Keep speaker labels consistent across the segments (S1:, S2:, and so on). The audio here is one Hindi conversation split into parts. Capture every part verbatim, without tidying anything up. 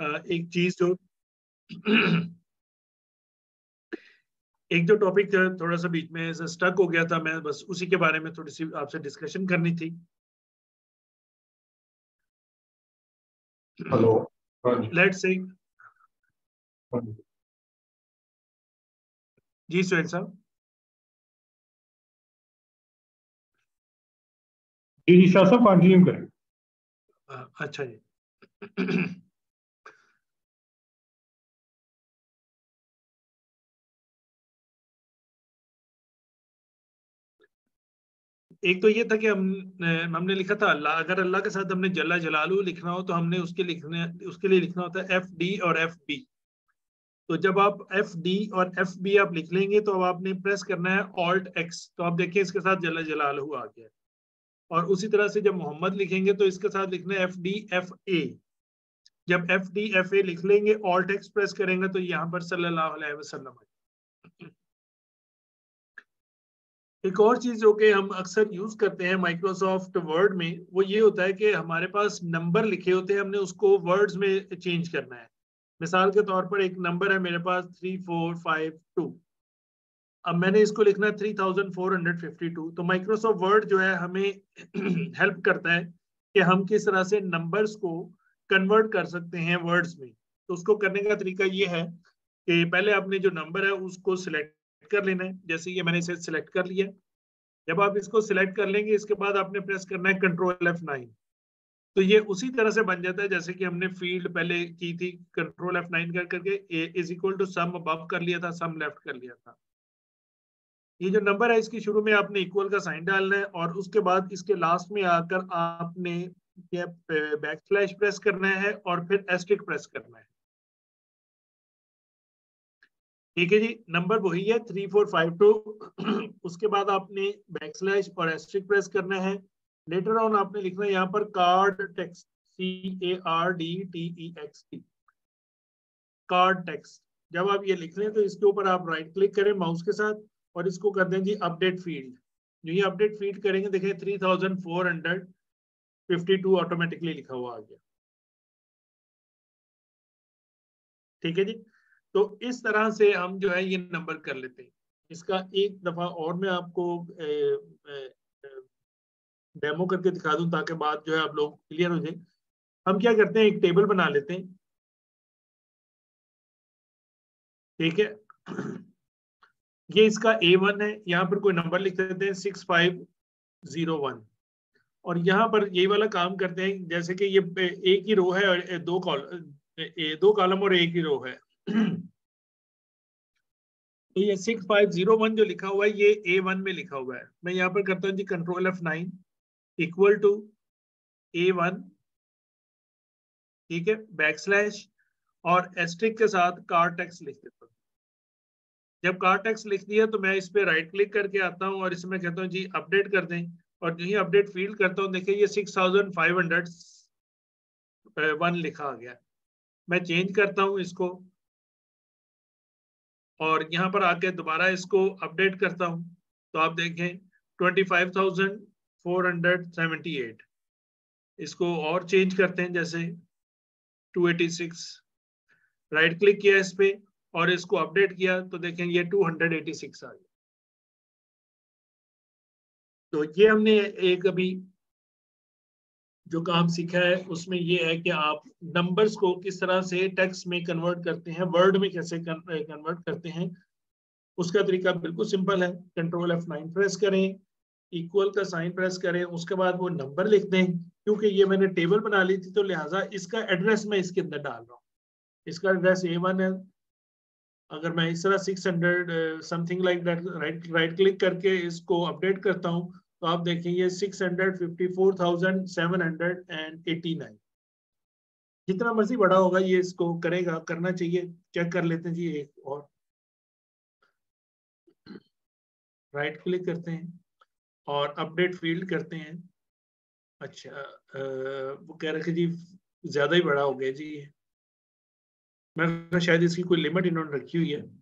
S1: एक चीज जो एक जो टॉपिक थोड़ा सा बीच में स्टक हो गया था, मैं बस उसी के बारे में थोड़ी सी आपसे डिस्कशन करनी थी।
S2: हेलो,
S1: लेट्स से जी सुहेल साहब।
S2: जी शाह साहब कंटिन्यू करें।
S1: अच्छा जी। एक तो ये था कि हम हमने लिखा था अल्लाह, अगर अल्लाह के साथ हमने जल्ला जलालू लिखना हो तो हमने उसके लिखने उसके लिए लिखना होता है एफ डी और एफ बी। तो जब आप एफ डी और एफ बी आप लिख लेंगे तो अब आपने प्रेस करना है ऑल्ट एक्स, तो आप देखिए इसके साथ जल्ला जलालू आ गया। और उसी तरह से जब मोहम्मद लिखेंगे तो इसके साथ लिखना है एफ डी एफ ए। जब एफ डी एफ ए लिख लेंगे, ऑल्ट एक्स प्रेस करेंगे तो यहाँ पर सल्लल्लाहु अलैहि वसल्लम है। एक और चीज जो कि हम अक्सर यूज करते हैं माइक्रोसॉफ्ट वर्ड में, वो ये होता है कि हमारे पास नंबर लिखे होते हैं, हमने उसको वर्ड्स में चेंज करना है। मिसाल के तौर पर एक नंबर है मेरे पास थ्री फोर फाइव टू, अब मैंने इसको लिखना है three thousand four hundred fifty two. तो माइक्रोसॉफ्ट वर्ड जो है हमें हेल्प करता है कि हम किस तरह से नंबर्स को कन्वर्ट कर सकते हैं वर्ड्स में। तो उसको करने का तरीका ये है कि पहले आपने जो नंबर है उसको सिलेक्ट कर लेना है। जैसे ये मैंने इसे सिलेक्ट कर लिया। जब आप इसको सिलेक्ट कर लेंगे, इसके बाद आपने प्रेस करना है कंट्रोल एफ नाइन। तो ये उसी तरह से बन जाता है जैसे कि हमने फील्ड पहले की थी, कंट्रोल एफ नाइन कर करके A is equal to sum above कर लिया था, सम लेफ्ट कर लिया था। ये जो नंबर है इसकी शुरू में आपने इक्वल का साइन डालना है और उसके बाद इसके लास्ट में आकर आपने बैक स्लैश प्रेस करना है और फिर एस्ट्रिक प्रेस करना है। ठीक है जी, नंबर वही है थ्री फोर फाइव टू। उसके बाद आपने बैक स्लैश और एस्ट्रिक प्रेस करना है। लेटर ऑन आपने लिखना है यहाँ पर card text, C A R D T E X T, card text. जब आप ये लिख लें तो इसके ऊपर आप राइट क्लिक करें माउस के साथ और इसको कर दें जी अपडेट फील्ड। जो ये अपडेट फील्ड करेंगे देखिए three thousand four hundred fifty two automatically लिखा हुआ आ गया। ठीक है जी, तो इस तरह से हम जो है ये नंबर कर लेते हैं। इसका एक दफा और मैं आपको डेमो करके दिखा दूं ताकि बात जो है आप लोग क्लियर हो जाए। हम क्या करते हैं, एक टेबल बना लेते हैं। ठीक है, ये इसका ए वन है, यहाँ पर कोई नंबर लिख देते हैं सिक्स फाइव जीरो वन। और यहाँ पर यही वाला काम करते हैं, जैसे कि ये एक ही रो है और दो कॉलम, दो कॉलम और एक ही रो है। तो ये सिक्स फाइव जीरो वन जो लिखा हुआ है ये ए वन में लिखा हुआ है। मैं यहाँ पर करता हूँ जी control F nine equal to A one. ठीक है, बैक स्लैश और एस्ट्रिक के साथ कार टेक्स्ट लिख देता हूँ। जब कार टेक्स्ट लिख दिया तो मैं इस पे राइट क्लिक करके आता हूँ और इसमें कहता हूँ जी अपडेट कर दें। और जो ही अपडेट फील्ड करता हूँ देखिए ये six thousand five hundred one लिखा आ गया। मैं चेंज करता हूँ इसको और यहाँ पर आके दोबारा इसको अपडेट करता हूँ तो आप देखें twenty five thousand four hundred seventy eight. इसको और चेंज करते हैं, जैसे two eighty six, right click किया इस पे और इसको अपडेट किया तो देखें ये टू हंड्रेड एटी सिक्स आ गया। तो ये हमने एक अभी जो काम सीखा है उसमें ये है कि आप नंबर्स को किस तरह से टेक्स्ट में कन्वर्ट करते हैं, वर्ड में कैसे कन्वर्ट करते हैं। उसका तरीका बिल्कुल सिंपल है। कंट्रोल एफ नाइन प्रेस करें, इक्वल का साइन प्रेस करें, उसके बाद वो नंबर लिख दें। क्योंकि ये मैंने टेबल बना ली थी तो लिहाजा इसका एड्रेस मैं इसके अंदर डाल रहा हूँ। इसका एड्रेस ए वन है। अगर मैं इस तरह six hundred something like that right right click करके इसको अपडेट करता हूँ तो आप देखें ये six hundred fifty four thousand seven hundred and eighty nine. जितना मर्जी बड़ा होगा ये इसको करेगा, करना चाहिए। चेक कर लेते हैं जी एक और, राइट क्लिक करते हैं और अपडेट फील्ड करते हैं। अच्छा, आ, वो कह रहे थे जी ज्यादा ही बड़ा हो गया जी। मैं शायद इसकी कोई लिमिट इन्होंने रखी हुई है।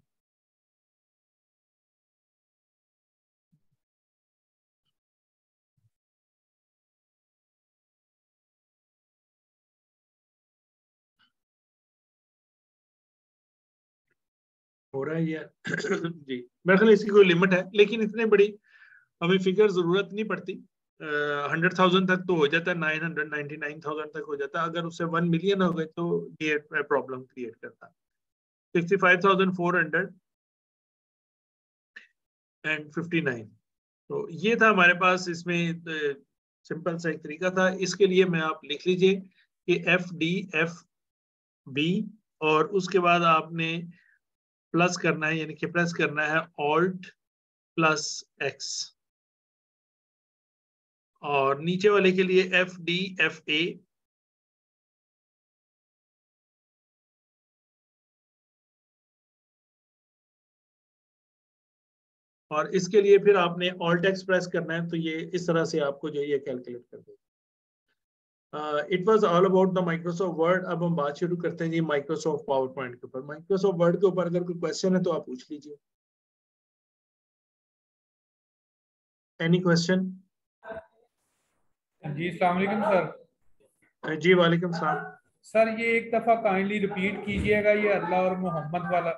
S1: हो रहा है ये जी, मेरे ख्याल इसकी कोई लिमिट है, लेकिन इतने बड़ी हमें फिगर जरूरत नहीं पड़ती। हंड्रेड थाउजेंड तक तो हो जाता है, nine hundred ninety nine thousand तक हो जाता है। अगर उससे वन मिलियन हो गए तो ये प्रॉब्लम क्रिएट करता है। Sixty five thousand four hundred and fifty nine. तो ये था हमारे पास, इसमें सिंपल सा एक तरीका था। इसके लिए मैं आप लिख लीजिए कि एफ डी एफ बी, और उसके बाद आपने प्लस करना है, यानी कि प्रेस करना है ऑल्ट प्लस एक्स, और नीचे वाले के लिए एफ डी एफ ए, और इसके लिए फिर आपने ऑल्ट एक्स प्रेस करना है। तो ये इस तरह से आपको जो ये कैलकुलेट कर देगा। It was all about the Microsoft Word. अब हम बात शुरू करते हैं जी माइक्रोसॉफ्ट पावर पॉइंट के ऊपर। माइक्रोसॉफ्ट वर्ड के ऊपर अगर कोई क्वेश्चन है तो आप पूछ लीजिए। Any question?
S3: जी अस्सलाम वालेकुम सर।
S1: जी वालेकुम सलाम।
S3: सर ये एक दफा काइंडली रिपीट कीजिएगा ये अल्लाह और मोहम्मद वाला।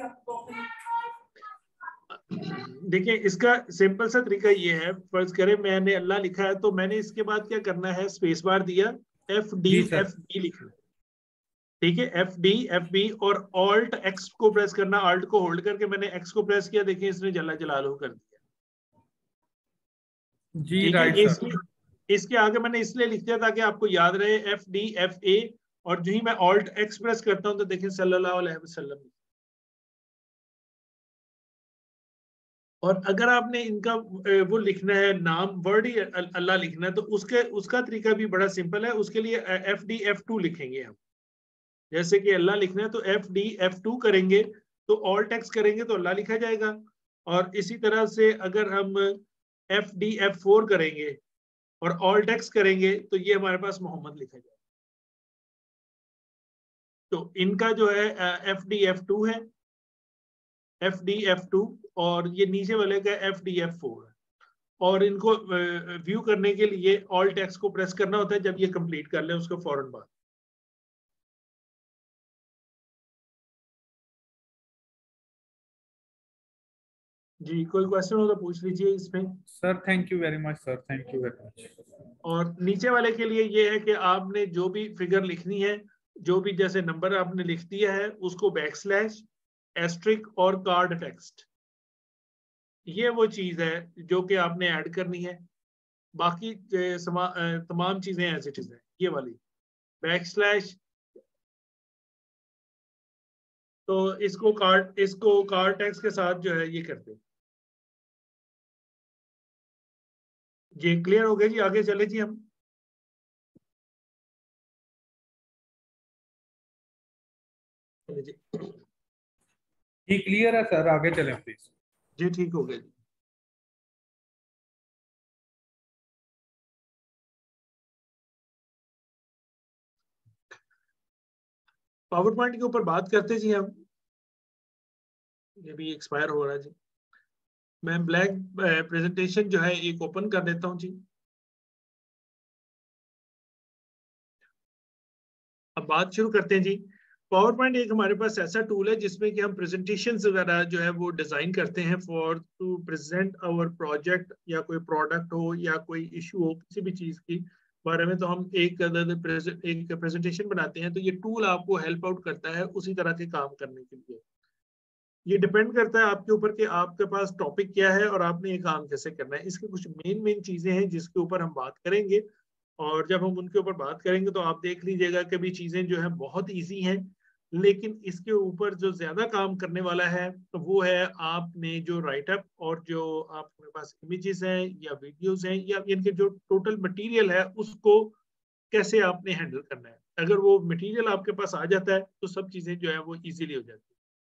S1: देखिए इसका सिंपल सा तरीका ये है, फर्ज करें मैंने अल्लाह लिखा है, तो मैंने इसके बाद क्या करना है, स्पेस बार दिया, एफ डी
S3: जी सर।
S1: एफ बी लिखना, ठीक है, एफ डी एफ बी, और ऑल्ट एक्स को प्रेस करना। ऑल्ट को होल्ड करके मैंने एक्स को प्रेस किया, देखिए इसने जला जलालू कर दिया।
S3: जी
S1: ठीक
S3: राइट
S1: है,
S3: सर।
S1: इसके इसके आगे मैंने इसलिए लिख दिया ताकि आपको याद रहे, एफ डी एफ ए, और जो ही मैं ऑल्ट एक्स प्रेस करता हूं तो देखिए सल्लल्लाहु अलैहि वसल्लम। और अगर आपने इनका वो लिखना है नाम, वर्ड ही अल्लाह लिखना है, तो उसके उसका तरीका भी बड़ा सिंपल है। उसके लिए एफ डी एफ टू लिखेंगे हम। जैसे कि अल्लाह लिखना है तो एफ डी एफ टू करेंगे, तो ऑल टेक्स करेंगे तो अल्लाह लिखा जाएगा। और इसी तरह से अगर हम एफ डी एफ फोर करेंगे और ऑल टेक्स करेंगे तो ये हमारे पास मोहम्मद लिखा जाएगा। तो इनका जो है एफ डी एफ टू है, एफ डी एफ टू, और ये नीचे वाले का एफ डी एफ फोर है। और इनको व्यू करने के लिए ऑल टेक्स्ट को प्रेस करना होता है जब ये कंप्लीट कर ले उसके फौरन बाद। जी कोई क्वेश्चन हो तो पूछ लीजिए इसमें।
S3: Sir thank you very much sir, thank you very much.
S1: और नीचे वाले के लिए ये है कि आपने जो भी फिगर लिखनी है, जो भी जैसे नंबर आपने लिख दिया है, उसको बैक स्लैश, एस्ट्रिक और कार्ड टेक्स्ट, ये वो चीज है जो कि आपने ऐड करनी है। बाकी तमाम चीजें ऐसी चीजें, ये वाली बैक स्लैश, तो इसको कार्ड इसको कार्ड टेक्स्ट के साथ जो है ये करते हैं। जी क्लियर हो गया जी, आगे चले जी हम। जी
S3: जी क्लियर है सर, आगे चलें प्लीज।
S1: जी ठीक हो गया जी। पावर पॉइंट के ऊपर बात करते जी हम। ये भी एक्सपायर हो रहा है जी। मैं ब्लैंक प्रेजेंटेशन जो है एक ओपन कर देता हूं जी। अब बात शुरू करते हैं जी। पावर पॉइंट एक हमारे पास ऐसा टूल है जिसमें कि हम प्रेजेंटेशन वगैरह जो है वो डिजाइन करते हैं for to present our project, या कोई प्रोडक्ट हो या कोई इशू हो किसी भी चीज की बारे में, तो हम एक एक प्रेजेंटेशन बनाते हैं। तो ये टूल आपको हेल्प आउट करता है उसी तरह के काम करने के लिए। ये डिपेंड करता है आपके ऊपर कि आपके पास टॉपिक क्या है और आपने ये काम कैसे करना है। इसके कुछ मेन मेन चीजें हैं जिसके ऊपर हम बात करेंगे, और जब हम उनके ऊपर बात करेंगे तो आप देख लीजिएगा कि भी चीजें जो है बहुत इजी हैं, लेकिन इसके ऊपर जो ज्यादा काम करने वाला है तो वो है आपने जो राइटअप और जो आपके पास इमेजेस हैं या वीडियोस हैं या इनके जो टोटल मटेरियल है उसको कैसे आपने हैंडल करना है। अगर वो मटेरियल आपके पास आ जाता है तो सब चीजें जो है वो इजीली हो जाती है।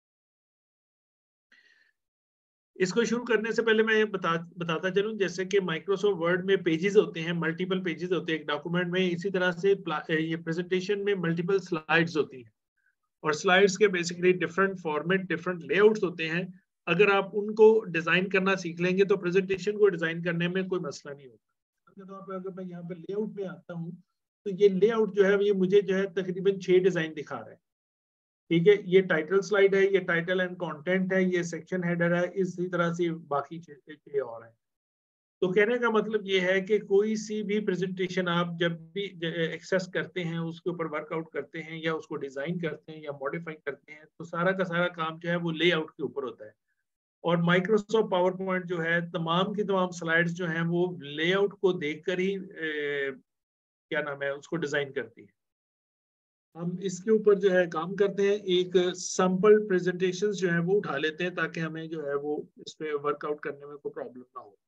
S1: इसको शुरू करने से पहले मैं बता बताता चलूं, जैसे कि माइक्रोसॉफ्ट वर्ड में पेजेस होते हैं, मल्टीपल पेजेस होते हैं एक डॉक्यूमेंट में। इसी तरह से ये प्रेजेंटेशन में मल्टीपल स्लाइड्स होती हैं, और स्लाइड्स के basically different format, different layouts होते हैं। अगर आप उनको डिजाइन करना सीख लेंगे तो प्रेजेंटेशन को डिजाइन करने में कोई मसला नहीं होता। तो अगर मैं यहाँ पे लेआउट में आता हूँ तो ये लेआउट जो है ये मुझे जो है तकरीबन छह डिजाइन दिखा रहा है। ठीक है, ये टाइटल स्लाइड है, ये टाइटल एंड कंटेंट है, ये सेक्शन हेडर है, इसी तरह से बाकी चीजें और हैं। तो कहने का मतलब ये है कि कोई सी भी प्रेजेंटेशन आप जब भी एक्सेस करते हैं, उसके ऊपर वर्कआउट करते हैं या उसको डिजाइन करते हैं या मॉडिफाई करते हैं, तो सारा का सारा काम जो है वो लेआउट के ऊपर होता है। और माइक्रोसॉफ्ट पावर पॉइंट जो है, तमाम की तमाम स्लाइड्स जो हैं वो लेआउट को देखकर ही ए, क्या नाम है उसको डिजाइन करती है। हम इसके ऊपर जो है काम करते हैं, एक सैंपल प्रेजेंटेशन जो है वो उठा लेते हैं ताकि हमें जो है वो इस पे वर्कआउट करने में कोई प्रॉब्लम ना हो।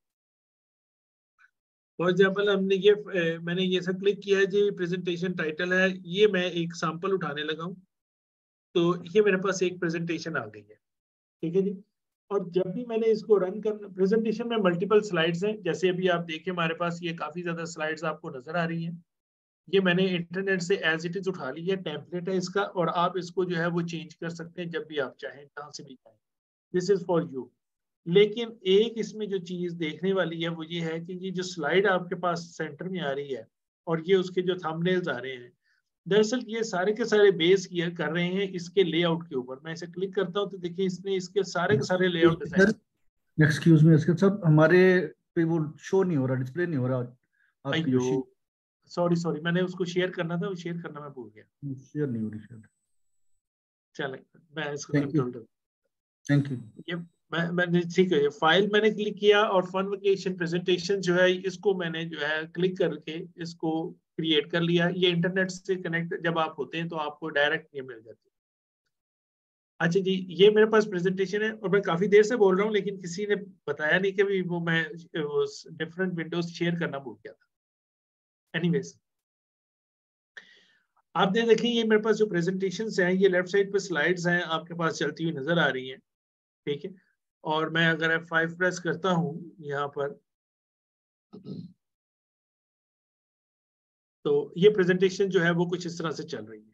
S1: फॉर एग्जाम्पल हमने ये ए, मैंने ये सब क्लिक किया है जी, प्रेजेंटेशन टाइटल है, ये मैं एक सैंपल उठाने लगा हूँ, तो ये मेरे पास एक प्रेजेंटेशन आ गई है। ठीक है जी। और जब भी मैंने इसको रन कर, प्रेजेंटेशन में मल्टीपल स्लाइड्स हैं, जैसे अभी आप देखिए हमारे पास ये काफी ज्यादा स्लाइड्स आपको नजर आ रही हैं। ये मैंने इंटरनेट से एज इट इज उठा ली है, टेम्पलेट है इसका, और आप इसको जो है वो चेंज कर सकते हैं जब भी आप चाहें, जहां से भी चाहें। This is for you. लेकिन एक इसमें जो चीज देखने वाली है वो ये है कि ये जो स्लाइड आपके पास सेंटर में आ रही है और ये उसके जो थंबनेल्स आ रहे हैं, दरअसल ये सारे के सारे बेस किया कर रहे हैं इसके लेआउट के ऊपर। मैं इसे क्लिक करता हूँ तो देखिए इसने इसके सारे के सारे लेआउट डिजाइन।
S4: एक्सक्यूज मी इसके सब हमारे पे वो शो नहीं हो रहा, डिस्प्ले नहीं हो रहा आपकी जो शीट।
S1: सॉरी सॉरी मैंने उसको शेयर करना था, वो शेयर करना मैं भूल गया।
S4: शेयर नहीं हो रही शायद।
S1: चलें मैं इसको
S4: thank you
S1: control
S4: thank you.
S1: ये मैं मैंने ठीक है, ये फाइल मैंने क्लिक किया और फन वेकेशन प्रेजेंटेशन जो है इसको मैंने जो है क्लिक करके इसको क्रिएट कर लिया। ये इंटरनेट से कनेक्ट जब आप होते हैं तो आपको डायरेक्ट ये मिल जाती है। अच्छा जी, ये मेरे पास प्रेजेंटेशन है और मैं काफी देर से बोल रहा हूँ लेकिन किसी ने बताया नहीं कि भी वो मैं डिफरेंट विंडोज शेयर करना भूल गया था। एनीवेज आप देखिए ये मेरे पास जो प्रेजेंटेशन हैं, ये लेफ्ट साइड पे स्लाइड्स हैं आपके पास चलती हुई नजर आ रही हैं। ठीक है, और मैं अगर एफ फाइव प्रेस करता हूं यहाँ पर, तो ये प्रेजेंटेशन जो है वो कुछ इस तरह से चल रही है।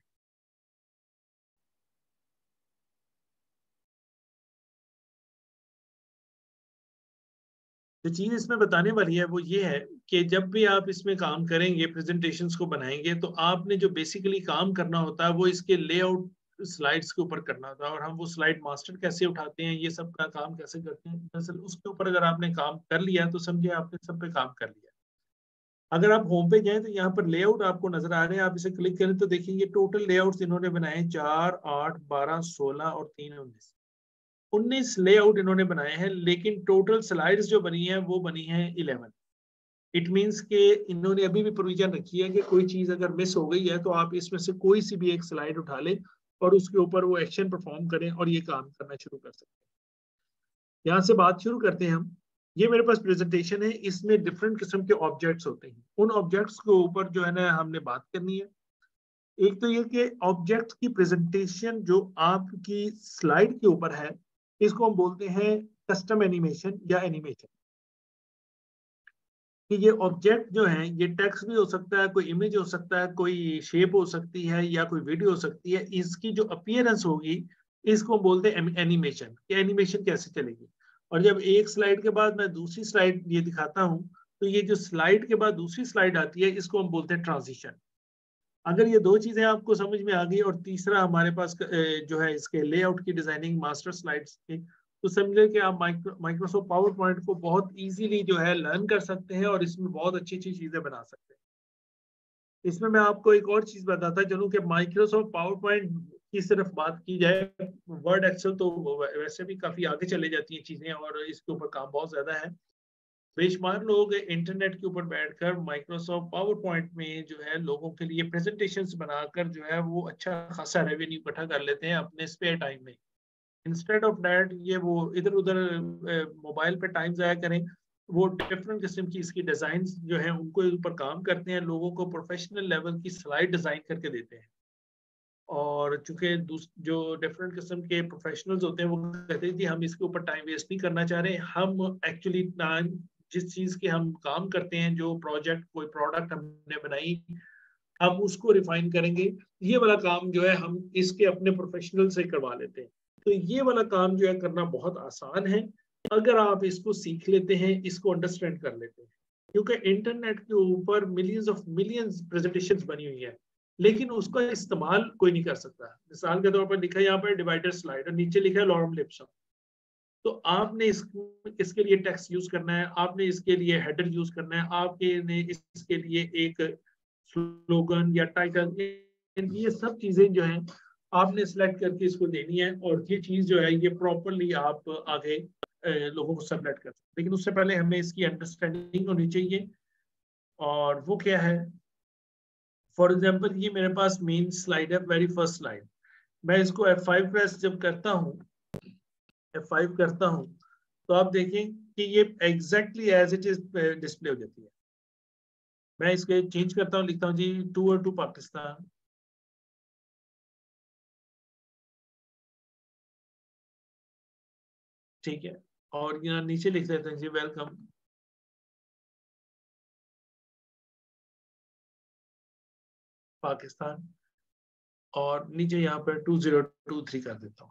S1: जो चीज इसमें बताने वाली है वो ये है कि जब भी आप इसमें काम करेंगे, प्रेजेंटेशंस को बनाएंगे, तो आपने जो बेसिकली काम करना होता है वो इसके लेआउट स्लाइड्स के ऊपर करना होता है। और हम वो स्लाइड मास्टर कैसे उठाते हैं, ये सब का काम कैसे करते हैं, दरअसल उसके ऊपर अगर आपने काम कर लिया तो समझे आपने सब पे काम कर लिया। अगर आप होम पे जाएं तो यहाँ पर लेआउट आपको नजर आ रहे हैं, आप इसे क्लिक करें तो देखिए टोटल लेआउट्स इन्होंने बनाए चार, आठ, बारह, सोलह और तीन उन्नीस उन्नीस लेआउट इन्होंने बनाए हैं। लेकिन टोटल स्लाइड्स जो बनी है वो बनी है इलेवन। इट मींस कि इन्होंने अभी भी प्रोविजन रखी है कि कोई चीज अगर मिस हो गई है तो आप इसमें से कोई सी भी एक स्लाइड उठा लें और उसके ऊपर वो एक्शन परफॉर्म करें और ये काम करना शुरू कर सकते हैं। यहाँ से बात शुरू करते हैं हम। ये मेरे पास प्रेजेंटेशन है, इसमें डिफरेंट किस्म के ऑब्जेक्ट्स होते हैं। उन ऑब्जेक्ट्स के ऊपर जो है ना हमने बात करनी है। एक तो ये कि ऑब्जेक्ट की प्रेजेंटेशन जो आपकी स्लाइड के ऊपर है, इसको हम बोलते हैं कस्टम एनिमेशन या एनिमेशन। कि ये ऑब्जेक्ट जो है ये टेक्स्ट भी हो सकता है, कोई इमेज हो सकता है, कोई शेप हो सकती है या कोई वीडियो हो सकती है। इसकी जो अपीयरेंस होगी इसको हम बोलते हैं एनिमेशन। कि एनिमेशन कैसे चलेगी। और जब एक स्लाइड के बाद मैं दूसरी स्लाइड ये दिखाता हूं तो ये जो स्लाइड के बाद दूसरी स्लाइड आती है इसको हम बोलते हैं ट्रांजिशन। अगर ये दो चीजें आपको समझ में आ गई और तीसरा हमारे पास जो है इसके लेआउट की डिजाइनिंग मास्टर स्लाइड्स की, तो समझे कि आप माइक्रोसॉफ्ट पावर पॉइंट को बहुत इजीली जो है लर्न कर सकते हैं और इसमें बहुत अच्छी अच्छी चीजें बना सकते हैं। इसमें मैं आपको एक और चीज बताता चलूं कि माइक्रोसॉफ्ट पावर पॉइंट की सिर्फ बात की जाए, वर्ड एक्सेल तो वैसे भी काफी आगे चले जाती हैं चीजें और इसके ऊपर काम बहुत ज्यादा है। बेशुमार लोग इंटरनेट के ऊपर बैठकर माइक्रोसॉफ्ट पावर पॉइंट में जो है लोगों के लिए प्रेजेंटेशंस बनाकर जो है वो अच्छा खासा रेवेन्यू इकट्ठा कर लेते हैं अपने स्पेयर टाइम में। इंस्टेड ऑफ दैट ये वो इधर उधर मोबाइल पे टाइम ज़ाया करें, वो डिफरेंट किस्म की इसकी डिजाइन जो है उनको ऊपर काम करते हैं, लोगों को प्रोफेशनल लेवल की स्लाइड डिजाइन करके देते हैं। और चूंकि जो डिफरेंट किस्म के प्रोफेशनल्स होते हैं वो कहते हैं कि हम इसके ऊपर टाइम वेस्ट नहीं करना चाह रहे, हम एक्चुअली टाइम जिस चीज के हम काम करते हैं, जो प्रोजेक्ट कोई प्रोडक्ट हमने बनाई, हम उसको रिफाइन करेंगे। ये वाला काम जो है हम इसके अपने प्रोफेशनल से करवा लेते हैं। तो ये वाला काम जो है करना बहुत आसान है अगर आप इसको सीख लेते हैं, इसको अंडरस्टैंड कर लेते हैं। क्योंकि इंटरनेट के ऊपर मिलियंस ऑफ मिलियंस प्रेजेंटेशंस बनी हुई है। लेकिन उसका इस्तेमाल कोई नहीं कर सकता। मिसाल के तौर पर लिखा है यहाँ पर डिवाइडर स्लाइड और नीचे लिखा है लॉरम लिप्सन, तो आपने इस, इसके लिए टेक्स्ट यूज करना है, आपने इसके लिए हेडर यूज करना है, आपके ने इसके लिए एक स्लोगन या टाइटल, ये सब चीजें जो हैं आपने सिलेक्ट करके इसको देनी है, और ये चीज जो है ये प्रॉपरली आप आगे लोगों को सबमिट कर सकते हैं। लेकिन उससे पहले हमें इसकी अंडरस्टैंडिंग होनी चाहिए, और वो क्या है। फॉर एग्जाम्पल ये मेरे पास मेन स्लाइड है, वेरी फर्स्ट स्लाइड, मैं इसको एफ फाइव प्रेस जब करता हूँ, एफ फाइव करता हूँ, तो आप देखें कि ये exactly as it is display हो जाती है। मैं इसके चेंज करता हूँ, लिखता हूँ जी टूर टू पाकिस्तान, ठीक है, और यहाँ नीचे लिख देते हैं जी वेलकम पाकिस्तान, और नीचे यहाँ पर टू जीरो टू थ्री कर देता हूँ।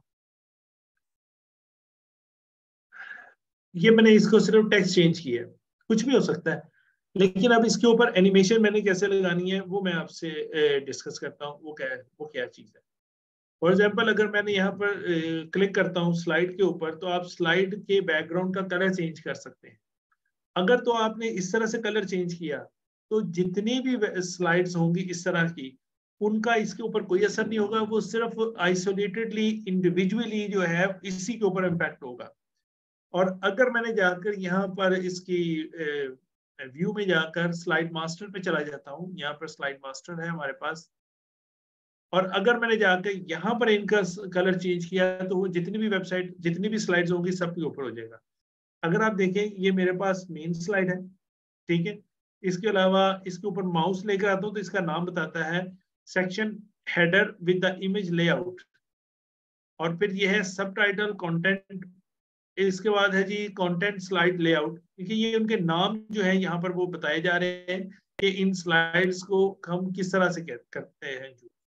S1: ये मैंने इसको सिर्फ टेक्स्ट चेंज किया है, कुछ भी हो सकता है, लेकिन अब इसके ऊपर एनिमेशन मैंने कैसे लगानी है वो मैं आपसे डिस्कस करता हूँ। वो क्या है, वो क्या चीज़ है। फॉर एग्जाम्पल अगर मैंने यहाँ पर क्लिक करता हूँ स्लाइड के ऊपर, तो आप स्लाइड के बैकग्राउंड का कलर चेंज कर सकते हैं। अगर तो आपने इस तरह से कलर चेंज किया, तो जितनी भी स्लाइड्स होंगी इस तरह की, उनका इसके ऊपर कोई असर नहीं होगा, वो सिर्फ आइसोलेटेडली इंडिविजुअली जो है इसी के ऊपर इम्पैक्ट होगा। और अगर मैंने जाकर यहाँ पर इसकी व्यू में जाकर स्लाइड मास्टर पे चला जाता हूँ, यहाँ पर स्लाइड मास्टर है हमारे पास, और अगर मैंने जाकर यहाँ पर इनका कलर चेंज किया, तो वो जितनी भी वेबसाइट जितनी भी स्लाइड्स होंगी सब के ऊपर हो जाएगा। अगर आप देखें ये मेरे पास मेन स्लाइड है, ठीक है, इसके अलावा इसके ऊपर माउस लेकर आता हूँ तो इसका नाम बताता है section header with the image layout, और फिर ये है सब टाइटल कॉन्टेंट, इसके बाद है जी कंटेंट स्लाइड लेआउट। देखिए ये उनके नाम जो है यहाँ पर वो बताए जा रहे हैं कि इन स्लाइड्स को हम किस तरह से करते हैं।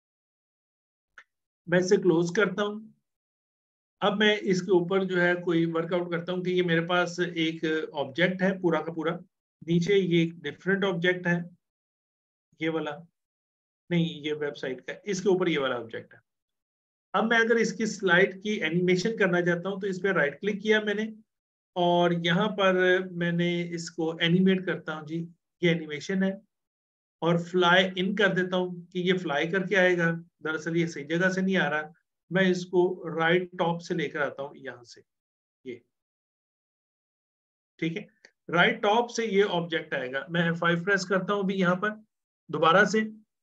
S1: मैं इसे क्लोज करता हूँ। अब मैं इसके ऊपर जो है कोई वर्कआउट करता हूँ कि ये मेरे पास एक ऑब्जेक्ट है पूरा का पूरा, नीचे ये एक डिफरेंट ऑब्जेक्ट है, ये वाला नहीं, ये वेबसाइट का, इसके ऊपर ये वाला ऑब्जेक्ट है। अब मैं अगर इसकी स्लाइड की एनिमेशन करना चाहता हूँ तो इस पर राइट क्लिक किया मैंने, और यहाँ पर मैंने इसको एनिमेट करता हूँ जी, ये एनिमेशन है, और फ्लाई इन कर देता हूँ कि ये फ्लाई करके आएगा। दरअसल ये सही जगह से नहीं आ रहा, मैं इसको राइट टॉप से लेकर आता हूँ यहाँ से, ये ठीक है, राइट टॉप से ये ऑब्जेक्ट आएगा। मैं एफ फाइव प्रेस करता हूँ अभी यहाँ पर दोबारा से,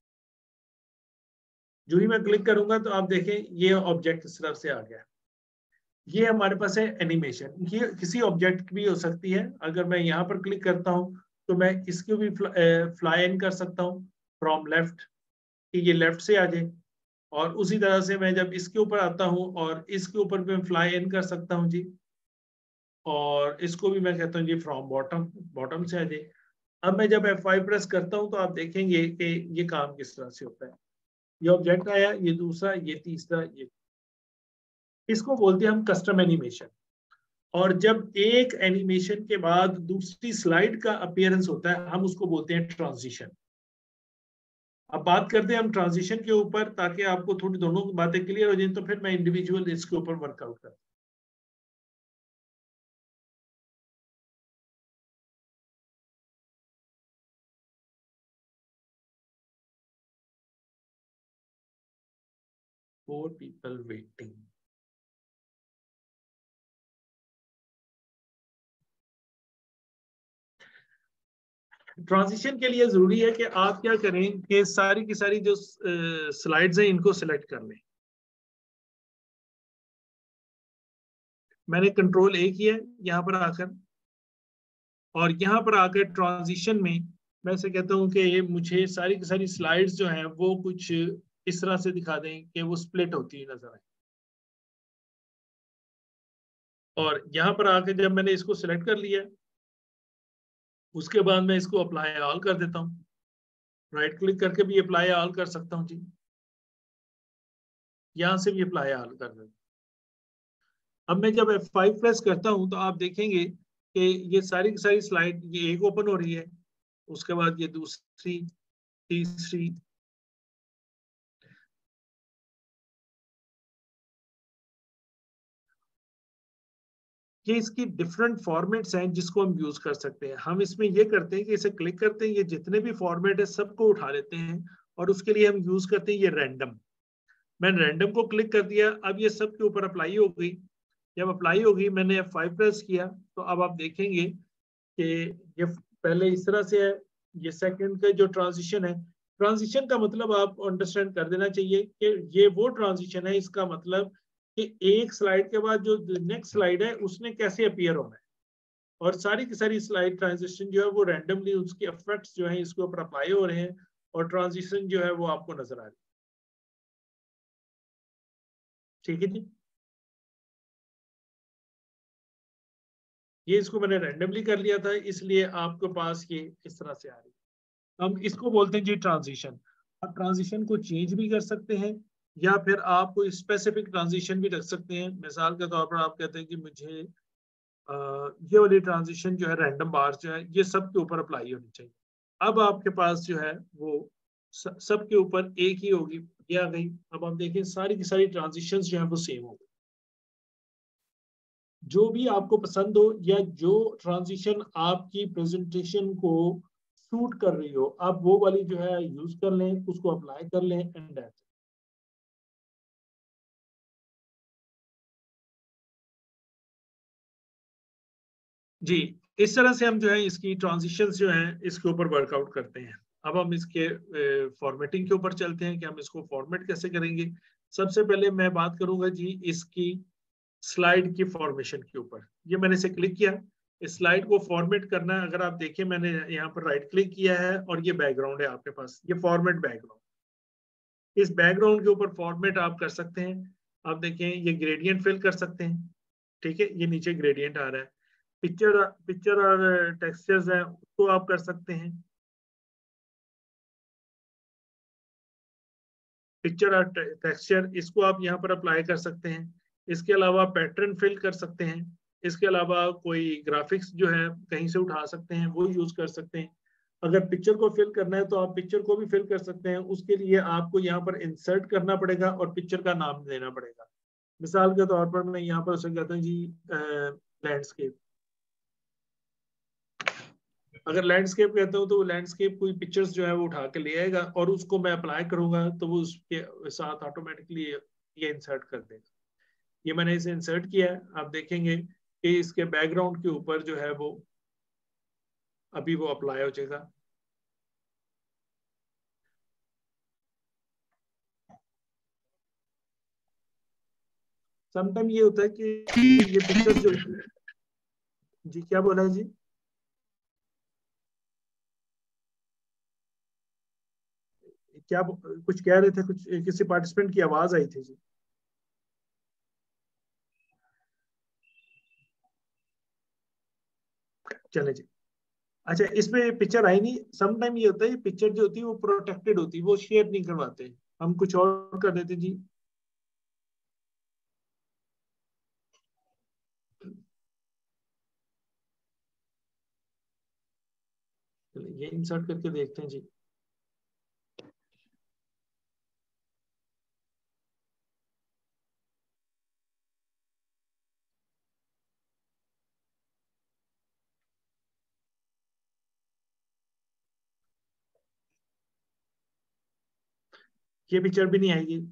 S1: जो ही मैं क्लिक करूंगा तो आप देखें ये ऑब्जेक्ट इस तरफ से आ गया। ये हमारे पास है एनिमेशन, ये किसी ऑब्जेक्ट भी हो सकती है। अगर मैं यहाँ पर क्लिक करता हूँ तो मैं इसको भी फ्लाई इन कर सकता हूँ फ्रॉम लेफ्ट, कि ये लेफ्ट से आ जाए, और उसी तरह से मैं जब इसके ऊपर आता हूँ और इसके ऊपर भी मैं फ्लाई इन कर सकता हूँ जी, और इसको भी मैं कहता हूँ जी फ्रॉम बॉटम, बॉटम से आ जाए। अब मैं जब एफ फाइव प्रेस करता हूँ तो आप देखेंगे कि ये काम किस तरह से होता है। ये ऑब्जेक्ट आया, ये दूसरा, ये तीसरा, ये, इसको बोलते हैं हम कस्टम एनिमेशन। और जब एक एनिमेशन के बाद दूसरी स्लाइड का अपीयरेंस होता है, हम उसको बोलते हैं ट्रांजिशन। अब बात करते हैं हम ट्रांजिशन के ऊपर, ताकि आपको थोड़ी दोनों बातें क्लियर हो जाए, तो फिर मैं इंडिविजुअल इसके ऊपर वर्कआउट करता हूं। फोर पीपल वेटिंग, ट्रांजिशन के लिए जरूरी है कि आप क्या करें कि सारी की सारी जो स्लाइड्स हैं इनको सिलेक्ट कर लें। मैंने कंट्रोल ए किया यहाँ पर आकर, और यहाँ पर आकर ट्रांजिशन में मैं से कहता हूँ कि मुझे सारी की सारी स्लाइड्स जो हैं वो कुछ इस तरह से दिखा दें कि वो स्प्लिट होती है नजर आए। और यहाँ पर आकर जब मैंने इसको सिलेक्ट कर लिया, उसके बाद मैं इसको अप्लाई ऑल कर देता हूँ। राइट क्लिक करके भी अप्लाई ऑल कर सकता हूँ जी, यहाँ से भी अप्लाई ऑल कर देता हूँ। अब मैं जब एफ फाइव प्रेस करता हूँ तो आप देखेंगे कि ये सारी की सारी स्लाइड, ये एक ओपन हो रही है, उसके बाद ये दूसरी, तीसरी, ये इसकी डिफरेंट फॉर्मेट्स हैं जिसको हम यूज कर सकते हैं। हम इसमें ये करते हैं कि इसे क्लिक करते हैं, ये जितने भी फॉर्मेट है सबको उठा लेते हैं और उसके लिए हम यूज करते हैं ये रैंडम। मैंने रैंडम को क्लिक कर दिया, अब ये सब के ऊपर अप्लाई हो गई। जब अप्लाई हो गई मैंने एफ फाइव प्रेस किया तो अब आप देखेंगे कि ये पहले इस तरह से है, ये सेकंड का जो ट्रांजिशन है, ट्रांजिशन का मतलब आप अंडरस्टैंड कर देना चाहिए कि ये वो ट्रांजिशन है, इसका मतलब कि एक स्लाइड के बाद जो नेक्स्ट स्लाइड है उसने कैसे अपीयर होना है, और सारी की सारी स्लाइड ट्रांजिशन जो है वो रैंडमली उसके इफेक्ट्स जो है इसके ऊपर अप्लाई हो रहे हैं और ट्रांजिशन जो है वो आपको नजर आ रही है। ठीक है जी, ये इसको मैंने रैंडमली कर लिया था इसलिए आपके पास ये इस तरह से आ रही है। हम इसको बोलते हैं जी ट्रांजिशन। आप ट्रांजिशन को चेंज भी कर सकते हैं या फिर आप कोई स्पेसिफिक ट्रांजिशन भी रख सकते हैं। मिसाल के तौर पर आप कहते हैं कि मुझे आ, ये वाली ट्रांजिशन जो है रैंडम बार जो है ये सब के ऊपर अप्लाई होनी चाहिए। अब आपके पास जो है वो स, सब के ऊपर एक ही होगी, ये आ गई। अब आप देखें सारी की सारी ट्रांजिशंस जो है वो सेम हो गई। जो भी आपको पसंद हो या जो ट्रांजिशन आपकी प्रेजेंटेशन को सूट कर रही हो आप वो वाली जो है यूज कर लें, उसको अप्लाई कर लें एंड दैट्स इट। जी, इस तरह से हम जो है इसकी ट्रांजिशंस जो हैं इसके ऊपर वर्कआउट करते हैं। अब हम इसके फॉर्मेटिंग के ऊपर चलते हैं कि हम इसको फॉर्मेट कैसे करेंगे। सबसे पहले मैं बात करूंगा जी इसकी स्लाइड की फॉर्मेशन के ऊपर। ये मैंने इसे क्लिक किया, इस स्लाइड को फॉर्मेट करना है। अगर आप देखें मैंने यहाँ पर राइट क्लिक किया है और ये बैकग्राउंड है आपके पास, ये फॉर्मेट बैकग्राउंड। इस बैकग्राउंड के ऊपर फॉर्मेट आप कर सकते हैं। आप देखें ये ग्रेडियंट फिल कर सकते हैं, ठीक है, ये नीचे ग्रेडियंट आ रहा है। पिक्चर पिक्चर और टेक्सचर्स हैं उसको आप कर सकते हैं, पिक्चर और टेक्सचर इसको आप यहाँ पर अप्लाई कर सकते हैं। इसके अलावा पैटर्न फिल कर सकते हैं। इसके अलावा कोई ग्राफिक्स जो है कहीं से उठा सकते हैं वो यूज कर सकते हैं। अगर पिक्चर को फिल करना है तो आप पिक्चर को भी फिल कर सकते हैं। उसके लिए आपको यहाँ पर इंसर्ट करना पड़ेगा और पिक्चर का नाम देना पड़ेगा। मिसाल के तौर पर मैं यहाँ पर उसे कहता हूँ जी लैंडस्केप। अगर लैंडस्केप कहता हूँ तो लैंडस्केप कोई पिक्चर्स जो है वो उठा के ले आएगा और उसको मैं अप्लाई करूंगा तो वो उसके साथ ऑटोमेटिकली ये इंसर्ट कर देगा। ये मैंने इसे इंसर्ट किया है। आप देखेंगे कि इसके बैकग्राउंड के ऊपर जो है वो अभी वो अप्लाई हो जाएगा। समटाइम ये होता है कि ये पिक्चर्स जो जी क्या बोला जी, क्या कुछ कह रहे थे, कुछ किसी पार्टिसिपेंट की आवाज आई थी जी। चले जी, अच्छा इसमें पिक्चर आई नहीं। सम टाइम ये होता है पिक्चर जो होती है वो प्रोटेक्टेड होती है, वो शेयर नहीं करवाते, हम कुछ और कर देते जी। ये इंसर्ट करके देखते हैं जी। ये पिक्चर भी नहीं आएगी।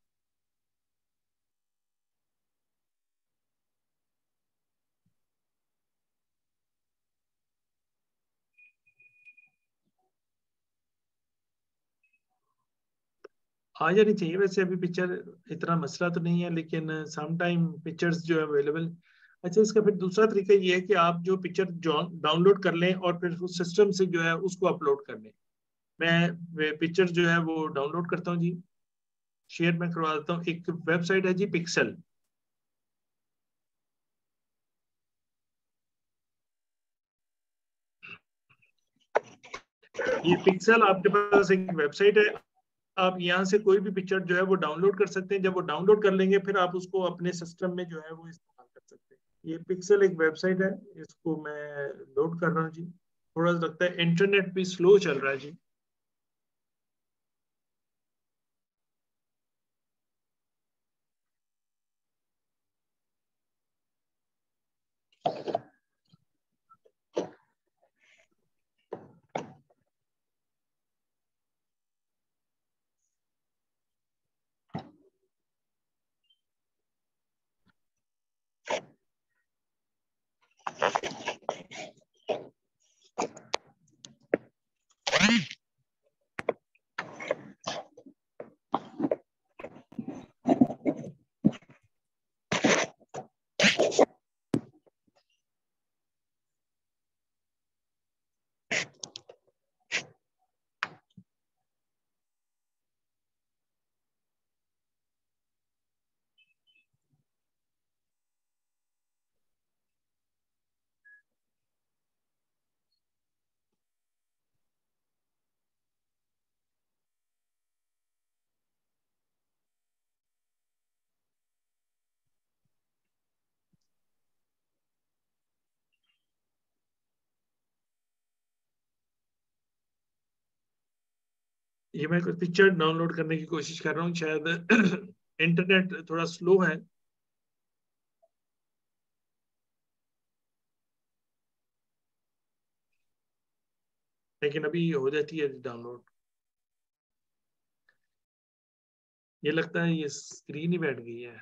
S1: आ जानी चाहिए वैसे, अभी पिक्चर इतना मसला तो नहीं है लेकिन सम टाइम पिक्चर्स जो है अवेलेबल। अच्छा इसका फिर दूसरा तरीका ये है कि आप जो पिक्चर डाउनलोड कर लें और फिर उस सिस्टम से जो है उसको अपलोड कर लें। मैं पिक्चर जो है वो डाउनलोड करता हूँ जी, शेयर मैं करवा देता हूँ। एक वेबसाइट है जी पिक्सल। ये पिक्सल आपके पास एक वेबसाइट है, आप यहाँ से कोई भी पिक्चर जो है वो डाउनलोड कर सकते हैं। जब वो डाउनलोड कर लेंगे फिर आप उसको अपने सिस्टम में जो है वो इस्तेमाल कर सकते हैं। ये पिक्सल एक वेबसाइट है, इसको मैं लोड कर रहा हूँ जी। थोड़ा सा लगता है इंटरनेट भी स्लो चल रहा है जी। ये मैं कुछ पिक्चर डाउनलोड करने की कोशिश कर रहा हूँ, शायद इंटरनेट थोड़ा स्लो है। लेकिन अभी हो जाती है डाउनलोड। ये लगता है ये स्क्रीन ही बैठ गई है।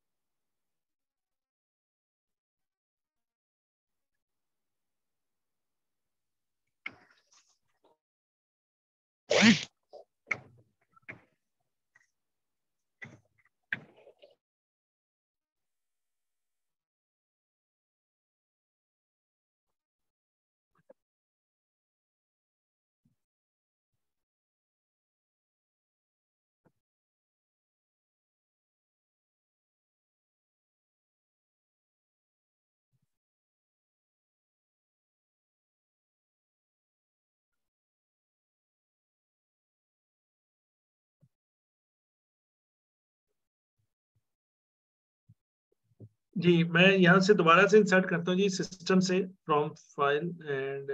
S1: जी मैं यहाँ से दोबारा से इंसर्ट करता हूँ जी, सिस्टम से फ्रॉम फाइल एंड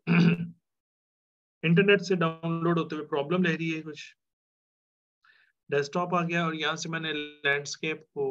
S1: इंटरनेट से डाउनलोड होते हुए प्रॉब्लम ले रही है कुछ। डेस्कटॉप आ गया और यहाँ से मैंने लैंडस्केप को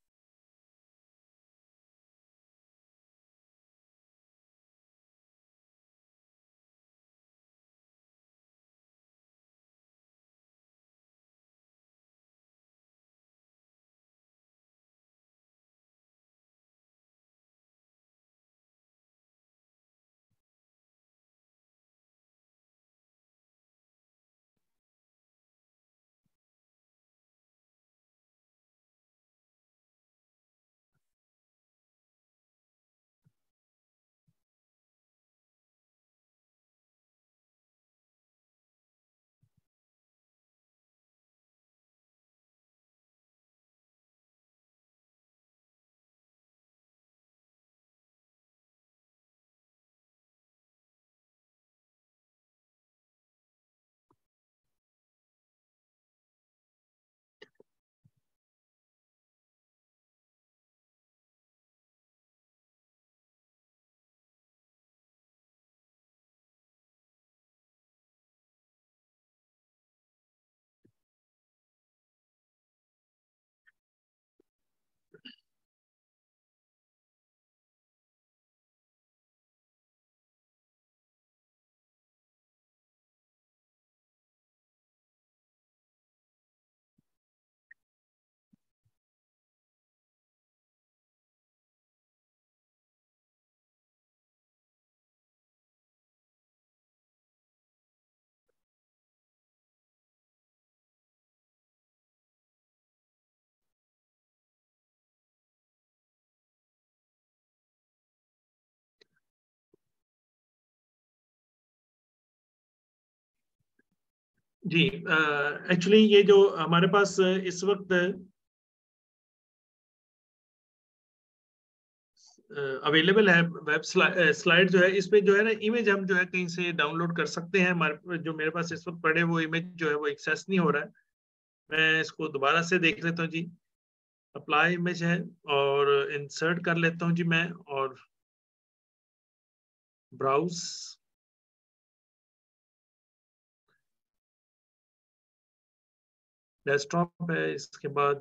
S1: जी एक्चुअली uh, ये जो हमारे पास इस वक्त अवेलेबल uh, है वेब स्लाइड जो है, इस पे जो है ना इमेज हम जो है कहीं से डाउनलोड कर सकते हैं। हमारे जो मेरे पास इस वक्त पड़े वो इमेज जो है वो एक्सेस नहीं हो रहा है। मैं इसको दोबारा से देख लेता हूँ जी। अप्लाई इमेज है और इंसर्ट कर लेता हूँ जी मैं, और ब्राउज डेस्कटॉप है। इसके बाद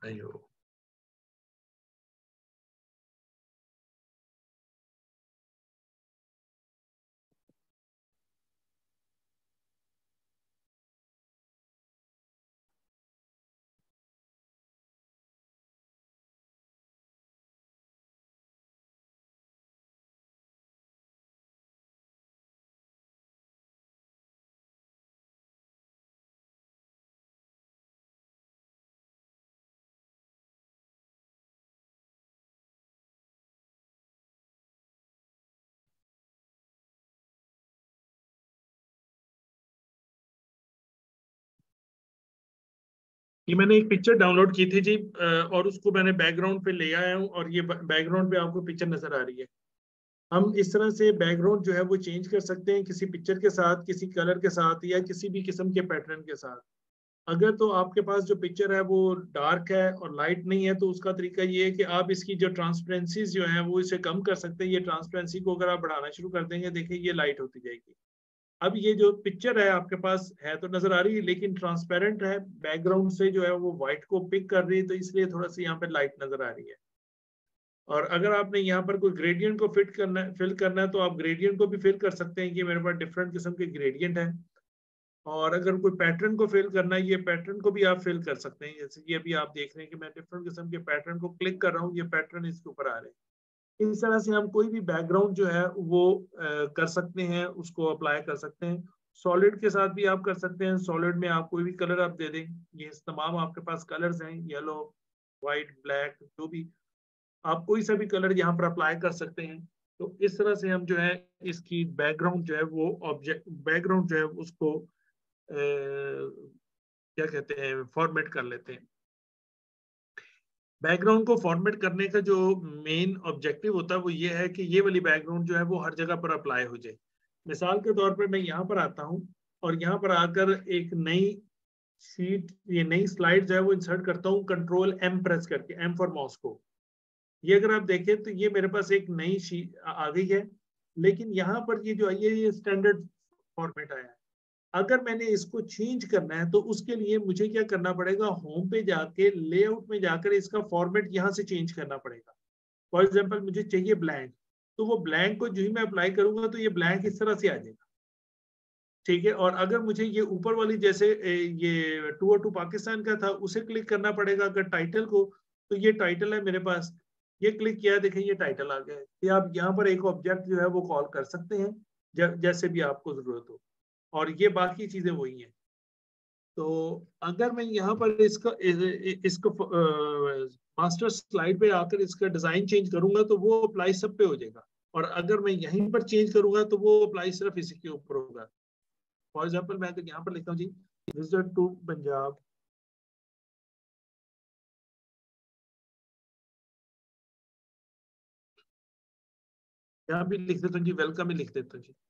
S1: अयो ये मैंने एक पिक्चर डाउनलोड की थी जी, और उसको मैंने बैकग्राउंड पे ले आया हूँ, और ये बैकग्राउंड पे आपको पिक्चर नजर आ रही है। हम इस तरह से बैकग्राउंड जो है वो चेंज कर सकते हैं किसी पिक्चर के साथ, किसी कलर के साथ, या किसी भी किस्म के पैटर्न के साथ। अगर तो आपके पास जो पिक्चर है वो डार्क है और लाइट नहीं है, तो उसका तरीका ये है कि आप इसकी जो ट्रांसपेरेंसी जो है वो इसे कम कर सकते हैं। ये ट्रांसपेरेंसी को अगर आप बढ़ाना शुरू कर देंगे, देखिए ये लाइट होती जाएगी। अब ये जो पिक्चर है आपके पास है तो नजर आ रही है, लेकिन ट्रांसपेरेंट है, बैकग्राउंड से जो है वो व्हाइट को पिक कर रही है, तो इसलिए थोड़ा सा यहाँ पे लाइट नजर आ रही है। और अगर आपने यहाँ पर कोई ग्रेडियंट को फिट करना है, फिल करना है, तो आप ग्रेडियंट को भी फिल कर सकते हैं कि मेरे पास डिफरेंट किस्म के ग्रेडियंट है। और अगर कोई पैटर्न को फिल करना है, ये पैटर्न को भी आप फिल कर सकते हैं। जैसे ये भी आप देख रहे हैं कि मैं डिफरेंट किस्म के पैटर्न को क्लिक कर रहा हूँ, ये पैटर्न इसके ऊपर आ रहे हैं। इस तरह से हम कोई भी बैकग्राउंड जो है वो आ, कर सकते हैं, उसको अप्लाई कर सकते हैं। सॉलिड के साथ भी आप कर सकते हैं। सॉलिड में आप कोई भी कलर आप दे दें, ये तमाम आपके पास कलर्स हैं, येलो, व्हाइट, ब्लैक, जो भी आप कोई सा भी कलर यहाँ पर अप्लाई कर सकते हैं। तो इस तरह से हम जो है इसकी बैकग्राउंड जो है वो ऑब्जेक्ट बैकग्राउंड जो है उसको आ, क्या कहते हैं फॉर्मेट कर लेते हैं। बैकग्राउंड को फॉर्मेट करने का जो मेन ऑब्जेक्टिव होता है वो ये है कि ये वाली बैकग्राउंड जो है वो हर जगह पर अप्लाई हो जाए। मिसाल के तौर पर मैं यहाँ पर आता हूँ और यहाँ पर आकर एक नई शीट, ये नई स्लाइड जो है वो इंसर्ट करता हूँ कंट्रोल एम प्रेस करके, एम फॉर माउस को। ये अगर आप देखें तो ये मेरे पास एक नई शीट आ गई है, लेकिन यहाँ पर ये जो है ये स्टैंडर्ड फॉर्मेट आया है। अगर मैंने इसको चेंज करना है तो उसके लिए मुझे क्या करना पड़ेगा, होम पे जाके लेआउट में जाकर इसका फॉर्मेट यहाँ से चेंज करना पड़ेगा। फॉर एग्जांपल मुझे चाहिए ब्लैंक, तो वो ब्लैंक को जो ही मैं अप्लाई करूंगा तो ये ब्लैंक इस तरह से आ जाएगा, ठीक है। और अगर मुझे ये ऊपर वाली जैसे ये टूर टू पाकिस्तान का था उसे क्लिक करना पड़ेगा अगर टाइटल को, तो ये टाइटल है मेरे पास, ये क्लिक किया, देखें ये टाइटल आ गया है। कि आप यहाँ पर एक ऑब्जेक्ट जो है वो कॉल कर सकते हैं जैसे भी आपको जरूरत हो, और ये बाकी चीजें वही हैं। तो अगर मैं यहाँ पर इसका इसको मास्टर स्लाइड पे आकर इसका डिजाइन चेंज करूंगा तो वो अप्लाई सब पे हो जाएगा, और अगर मैं यहीं पर चेंज करूंगा तो वो अप्लाई सिर्फ इसी के ऊपर होगा। फॉर एग्जाम्पल मैं अगर यहाँ पर लिखता हूँ जी विजिट टू पंजाब, यहाँ भी लिख देता हूँ जी वेलकम ही लिख देता हूँ जी।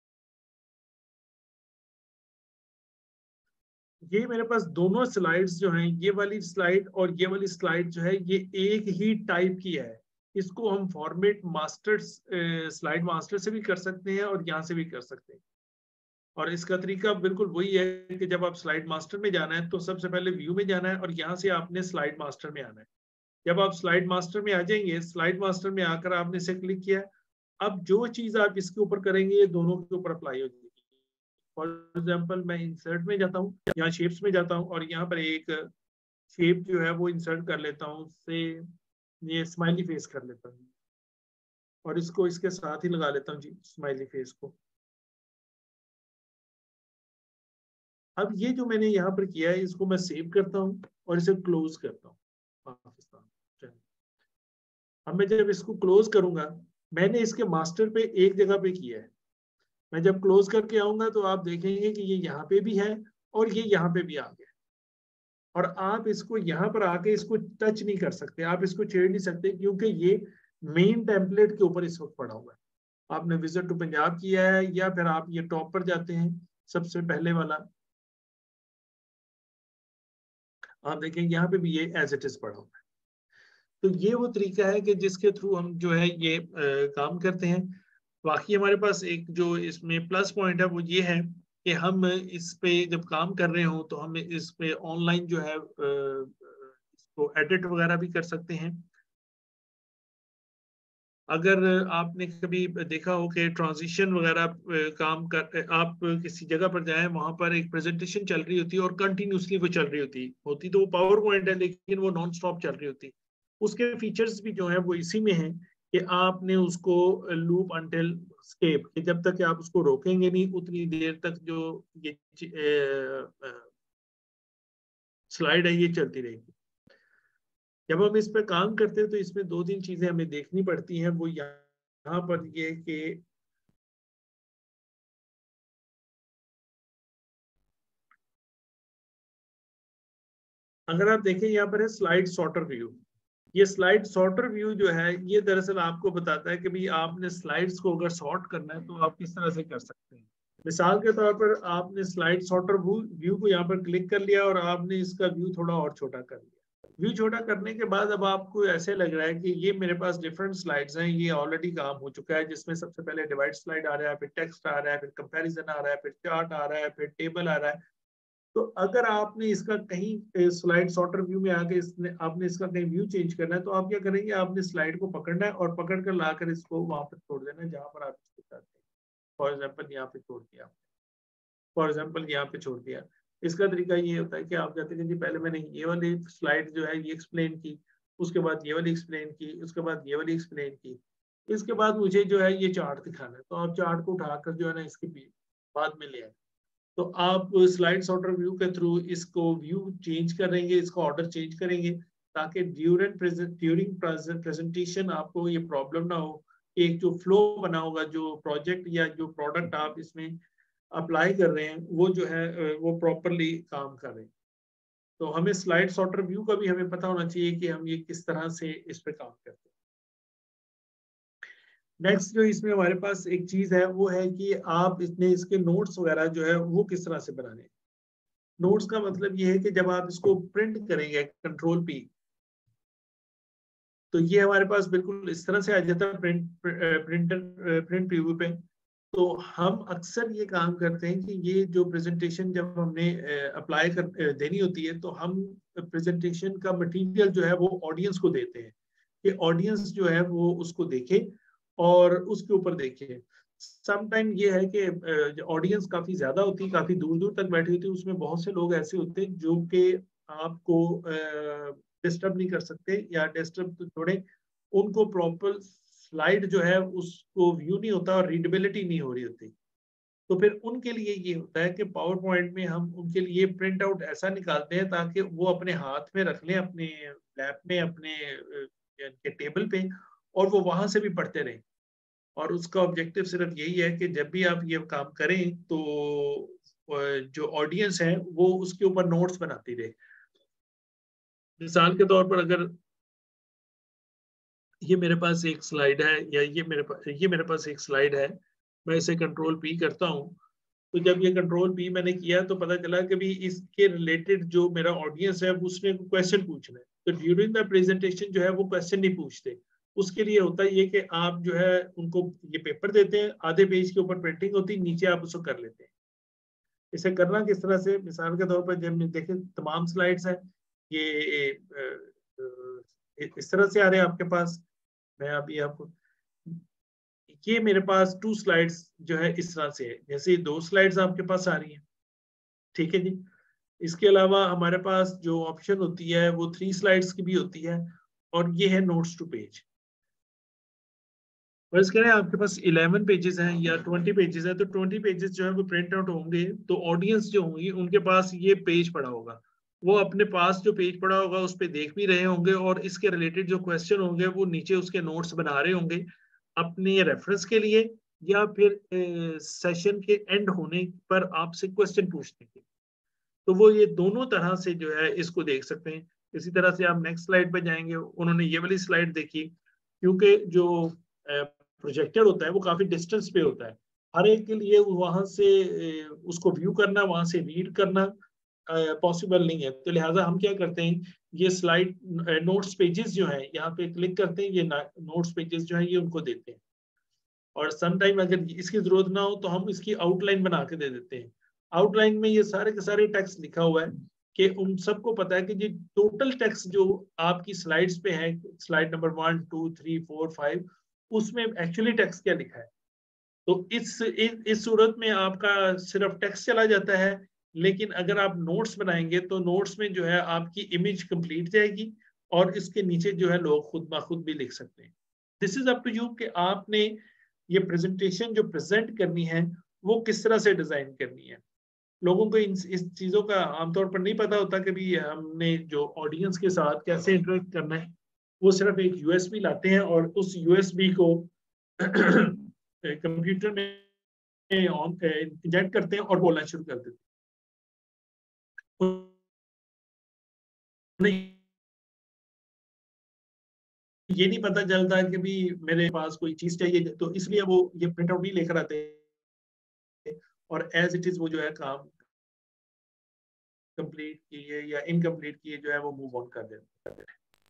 S1: ये मेरे पास दोनों स्लाइड्स जो हैं, ये वाली स्लाइड और ये वाली स्लाइड जो है ये एक ही टाइप की है। इसको हम फॉर्मेट मास्टर स्लाइड मास्टर से भी कर सकते हैं और यहाँ से भी कर सकते हैं। और इसका तरीका बिल्कुल वही है कि जब आप स्लाइड मास्टर में जाना है तो सबसे पहले व्यू में जाना है और यहाँ से आपने स्लाइड मास्टर में आना है। जब आप स्लाइड मास्टर में आ जाएंगे, स्लाइड मास्टर में आकर आपने इसे क्लिक किया, अब जो चीज आप इसके ऊपर करेंगे ये दोनों के ऊपर अप्लाई हो जाएगी। फॉर एग्जाम्पल मैं इंसर्ट में जाता हूँ, यहाँ शेप्स में जाता हूँ और यहाँ पर एक शेप जो है वो इंसर्ट कर लेता हूँ, से ये स्माइली फेस कर लेता हूँ और इसको इसके साथ ही लगा लेता हूँ जी स्माइली फेस को। अब ये जो मैंने यहाँ पर किया है इसको मैं सेव करता हूँ और इसे क्लोज करता हूँ पाकिस्तान। अब मैं जब इसको क्लोज करूंगा, मैंने इसके मास्टर पे एक जगह पे किया है, मैं जब क्लोज करके आऊंगा तो आप देखेंगे कि ये यहाँ पे भी है और ये यहाँ पे भी आ गया। और आप इसको यहाँ पर आके इसको टच नहीं कर सकते, आप इसको छेड़ नहीं सकते, क्योंकि ये मेन टेम्पलेट के ऊपर इस वक्त पड़ा हुआ है। आपने विजिट टू पंजाब किया है या फिर आप ये टॉप पर जाते हैं सबसे पहले वाला, आप देखेंगे यहाँ पे भी ये एज इट इज पड़ा हुआ है। तो ये वो तरीका है कि जिसके थ्रू हम जो है ये आ, काम करते हैं। बाकी हमारे पास एक जो इसमें प्लस पॉइंट है वो ये है कि हम इस पे जब काम कर रहे हो तो हम इस पे ऑनलाइन जो है तो एडिट वगैरह भी कर सकते हैं। अगर आपने कभी देखा हो कि ट्रांजिशन वगैरह काम कर, आप किसी जगह पर जाएं, वहां पर एक प्रेजेंटेशन चल रही होती है और कंटिन्यूसली वो चल रही होती होती तो वो पावर पॉइंट है, लेकिन वो नॉन स्टॉप चल रही होती। उसके फीचर्स भी जो है वो इसी में है कि आपने उसको लूप अंटिल स्केप, कि जब तक कि आप उसको रोकेंगे नहीं उतनी देर तक जो ये स्लाइड है ये चलती रहेगी। जब हम इस पर काम करते हैं तो इसमें दो तीन चीजें हमें देखनी पड़ती हैं। वो यहाँ पर ये कि अगर आप देखें यहाँ पर है स्लाइड सॉर्टर व्यू। ये स्लाइड सॉर्टर व्यू जो है ये दरअसल आपको बताता है कि भाई आपने स्लाइड्स को अगर सॉर्ट करना है तो आप किस तरह से कर सकते हैं। मिसाल के तौर पर आपने स्लाइड सॉर्टर व्यू को यहाँ पर क्लिक कर लिया और आपने इसका व्यू थोड़ा और छोटा कर लिया। व्यू छोटा करने के बाद अब आपको ऐसे लग रहा है कि ये मेरे पास डिफरेंट स्लाइड्स हैं, ये ऑलरेडी काम हो चुका है, जिसमें सबसे पहले डिवाइड स्लाइड आ रहा है, फिर टेक्स्ट आ रहा है, फिर कंपैरिजन आ रहा है, फिर चार्ट आ रहा है, फिर टेबल आ रहा है। तो अगर आपने इसका कहीं स्लाइड सॉर्टर व्यू में आके इसने आपने इसका कहीं व्यू चेंज करना है तो आप क्या करेंगे, आपने स्लाइड को पकड़ना है और पकड़ कर लाकर इसको वहां पर छोड़ देना है जहां पर आप इसको चाहते हैं। फॉर एग्जाम्पल यहाँ पे छोड़ दिया, फॉर एग्जाम्पल यहाँ पे छोड़ दिया। इसका तरीका ये होता है कि आप कहते हैं कि जी पहले मैंने ये वाली स्लाइड जो है ये एक्सप्लेन की, उसके बाद ये वाली एक्सप्लेन की, उसके बाद ये वाली एक्सप्लेन की, इसके बाद मुझे जो है ये चार्ट दिखाना है। तो आप चार्ट को उठाकर जो है ना इसके बाद में ले आए। तो आप स्लाइड सॉर्टर व्यू के थ्रू इसको व्यू चेंज करेंगे, इसका ऑर्डर चेंज करेंगे ताकि ड्यूरिंग ड्यूरिंग प्रेजेंटेशन आपको ये प्रॉब्लम ना हो। एक जो फ्लो बना होगा, जो प्रोजेक्ट या जो प्रोडक्ट आप इसमें अप्लाई कर रहे हैं वो जो है वो प्रॉपरली काम कर रहे हैं। तो हमें स्लाइड सॉर्टर व्यू का भी हमें पता होना चाहिए कि हम ये किस तरह से इस पे काम करते हैं। नेक्स्ट जो इसमें हमारे पास एक चीज है वो है कि आप इसने इसके नोट्स वगैरह जो है वो किस तरह से बनाने। नोट्स का मतलब ये है कि जब आप इसको प्रिंट करेंगे कंट्रोल पी, तो ये हमारे पास बिल्कुल इस तरह से आ जाता है प्रिंट प्रिंटर प्रिंट प्रीव्यू पे। तो हम अक्सर ये काम करते हैं कि ये जो प्रेजेंटेशन जब हमने अप्लाई कर देनी होती है तो हम प्रेजेंटेशन का मटेरियल जो है वो ऑडियंस को देते हैं कि ऑडियंस जो है वो उसको देखे और उसके ऊपर देखे। समटाइम ये है कि ऑडियंस काफी ज्यादा होती है, काफी दूर दूर तक बैठी होती है, उसमें बहुत से लोग ऐसे होते हैं जो कि आपको डिस्टर्ब नहीं कर सकते, या डिस्टर्ब तो छोड़े, उनको प्रॉपर स्लाइड जो है उसको व्यू नहीं होता और रीडेबिलिटी नहीं हो रही होती। तो फिर उनके लिए ये होता है कि पावर पॉइंट में हम उनके लिए प्रिंट आउट ऐसा निकालते हैं ताकि वो अपने हाथ में रख लें, अपने लैप में, अपने के टेबल पे, और वो वहां से भी पढ़ते रहें। और उसका ऑब्जेक्टिव सिर्फ यही है कि जब भी आप ये काम करें तो जो ऑडियंस है वो उसके ऊपर नोट्स बनाती रहे। मिसाल के तौर पर अगर ये मेरे पास एक स्लाइड है, या ये मेरे पास ये मेरे पास एक स्लाइड है, मैं इसे कंट्रोल पी करता हूँ। तो जब ये कंट्रोल पी मैंने किया तो पता चला कि भी इसके रिलेटेड जो मेरा ऑडियंस है उसने क्वेश्चन पूछना है। तो ड्यूरिंग द प्रेजेंटेशन जो है वो क्वेश्चन नहीं पूछते। उसके लिए होता है ये कि आप जो है उनको ये पेपर देते हैं, आधे पेज के ऊपर प्रिंटिंग होती है, नीचे आप उसको कर लेते हैं। इसे करना किस तरह से, मिसाल के तौर पर जब देखें तमाम स्लाइड्स हैं ये इस तरह से आ रहे हैं आपके पास। मैं अभी आपको, ये मेरे पास टू स्लाइड्स जो है इस तरह से है, जैसे दो स्लाइड्स आपके पास आ रही हैं, ठीक है जी। इसके अलावा हमारे पास जो ऑप्शन होती है वो थ्री स्लाइड्स की भी होती है, और ये है नोट्स टू पेज। फर्ज करें आपके पास इलेवन पेजेस हैं या ट्वेंटी पेजेस हैं, तो ट्वेंटी पेजेस जो है वो प्रिंट आउट होंगे, तो ऑडियंस जो होंगी उनके पास ये पेज पड़ा होगा, वो अपने पास जो पेज पड़ा होगा उस पर देख भी रहे होंगे, और इसके रिलेटेड जो क्वेश्चन होंगे वो नीचे उसके नोट्स बना रहे होंगे अपने रेफरेंस के लिए, या फिर सेशन के एंड होने पर आपसे क्वेश्चन पूछने के। तो वो ये दोनों तरह से जो है इसको देख सकते हैं। इसी तरह से आप नेक्स्ट स्लाइड पे जाएंगे, उन्होंने ये वाली स्लाइड देखी, क्योंकि जो प्रोजेक्टर होता है वो काफी डिस्टेंस पे होता है, हर एक के लिए वहां से उसको व्यू करना, वहां से रीड करना पॉसिबल नहीं है। तो लिहाजा हम क्या करते हैं, ये स्लाइड नोट्स पेजेस जो है यहाँ पे क्लिक करते हैं, ये नोट्स पेजेस जो है ये उनको देते हैं। और सम टाइम अगर इसकी जरूरत ना हो तो हम इसकी आउटलाइन बना के दे देते हैं। आउटलाइन में ये सारे के सारे टेक्स्ट लिखा हुआ है, कि उन सबको पता है कि ये टोटल टेक्स्ट जो आपकी स्लाइड्स पे है, slide number one two three four five, उसमें एक्चुअली टेक्स्ट क्या लिखा है। तो इस इस, इस सूरत में आपका सिर्फ टेक्स्ट चला जाता है, लेकिन अगर आप नोट्स बनाएंगे तो नोट्स में जो है आपकी इमेज कंप्लीट जाएगी और इसके नीचे जो है लोग खुद ब खुद भी लिख सकते हैं। This is up to you कि आपने ये प्रेजेंटेशन जो प्रेजेंट करनी है वो किस तरह से डिजाइन करनी है। लोगों को इन इस चीजों का आमतौर पर नहीं पता होता कि भी हमने जो ऑडियंस के साथ कैसे इंटरेक्ट करना है। वो सिर्फ एक यूएसबी लाते हैं और उस यूएसबी को कंप्यूटर में ऑन इंजेक्ट करते हैं और बोलना शुरू कर देते हैं। ये नहीं पता चलता कि भी मेरे पास कोई चीज चाहिए, तो इसलिए वो ये प्रिंट आउट नहीं लेकर आते और एज इट इज वो जो है काम कंप्लीट किए या इनकम्प्लीट किए जो है वो मूव ऑन कर देते हैं।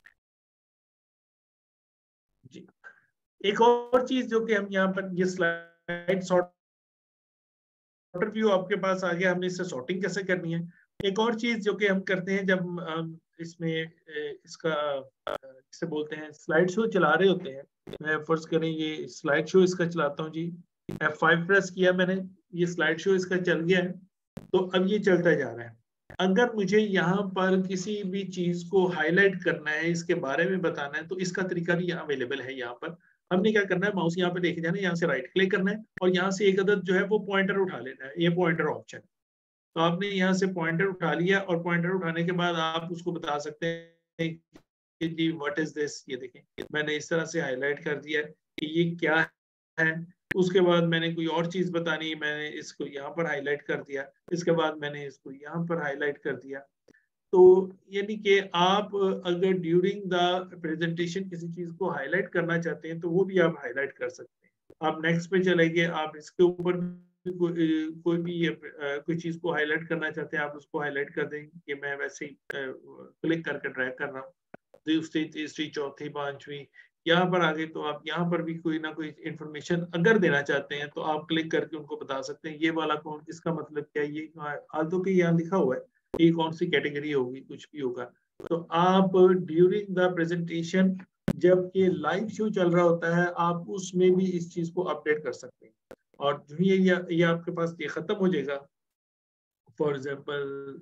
S1: जी, एक और चीज जो कि हम यहाँ पर ये स्लाइड सॉर्टर व्यू आपके पास आ गया, हमने इससे सॉर्टिंग कैसे करनी है। एक और चीज जो कि हम करते हैं जब हम इसमें इसका जिसे बोलते हैं स्लाइड शो चला रहे होते हैं, मैं फर्ज करें ये स्लाइड शो इसका चलाता हूँ जी, एफ फाइव प्रेस किया मैंने, ये स्लाइड शो इसका चल गया है, तो अब ये चलता जा रहा है। अगर मुझे यहाँ पर किसी भी चीज को हाईलाइट करना है, इसके बारे में बताना है, तो इसका तरीका भी यहाँ अवेलेबल है। यहाँ पर हमने क्या करना है, माउस यहाँ पे लेके जाना है, यहाँ से राइट क्लिक करना है और यहाँ से एक अदद जो है वो पॉइंटर उठा लेना है, ये पॉइंटर ऑप्शन। तो आपने यहाँ से पॉइंटर उठा लिया और पॉइंटर उठाने के बाद आप उसको बता सकते हैं कि जी व्हाट इज दिस, ये देखें मैंने इस तरह से हाईलाइट कर दिया कि ये क्या है। उसके बाद मैंने कोई और चीज बतानी है, मैंने इसको यहाँ पर हाईलाइट कर दिया, इसके बाद मैंने इसको यहाँ पर हाईलाइट कर दिया। तो यानी कि आप अगर ड्यूरिंग द प्रेजेंटेशन किसी चीज को हाईलाइट करना चाहते हैं तो वो भी आप हाईलाइट कर सकते हैं। आप नेक्स्ट पे चलेंगे, आप इसके ऊपर को, कोई भी कोई चीज को हाईलाइट करना चाहते हैं, आप उसको हाईलाइट कर देंगे कि मैं वैसे ही क्लिक करके ड्रैग कर रहा हूँ, दूसरी तीसरी चौथी पांचवी यहाँ पर आगे। तो आप यहाँ पर भी कोई ना कोई इंफॉर्मेशन अगर देना चाहते हैं तो आप क्लिक करके उनको बता सकते हैं ये वाला कौन, इसका मतलब क्या है, ये आल्तो के यहाँ लिखा हुआ है, ये कौन सी कैटेगरी होगी, कुछ भी होगा। तो आप ड्यूरिंग द प्रेजेंटेशन जब ये लाइव शो चल रहा होता है, आप उसमें भी इस चीज को अपडेट कर सकते हैं। और जो ये ये आपके पास ये खत्म हो जाएगा, फॉर एग्जाम्पल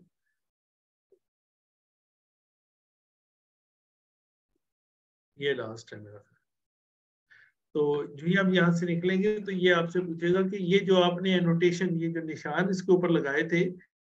S1: ये लास्ट है मेरा, तो जो ही हम यहाँ से निकलेंगे तो ये आपसे पूछेगा कि ये जो आपने एनोटेशन, ये जो निशान इसके ऊपर लगाए थे,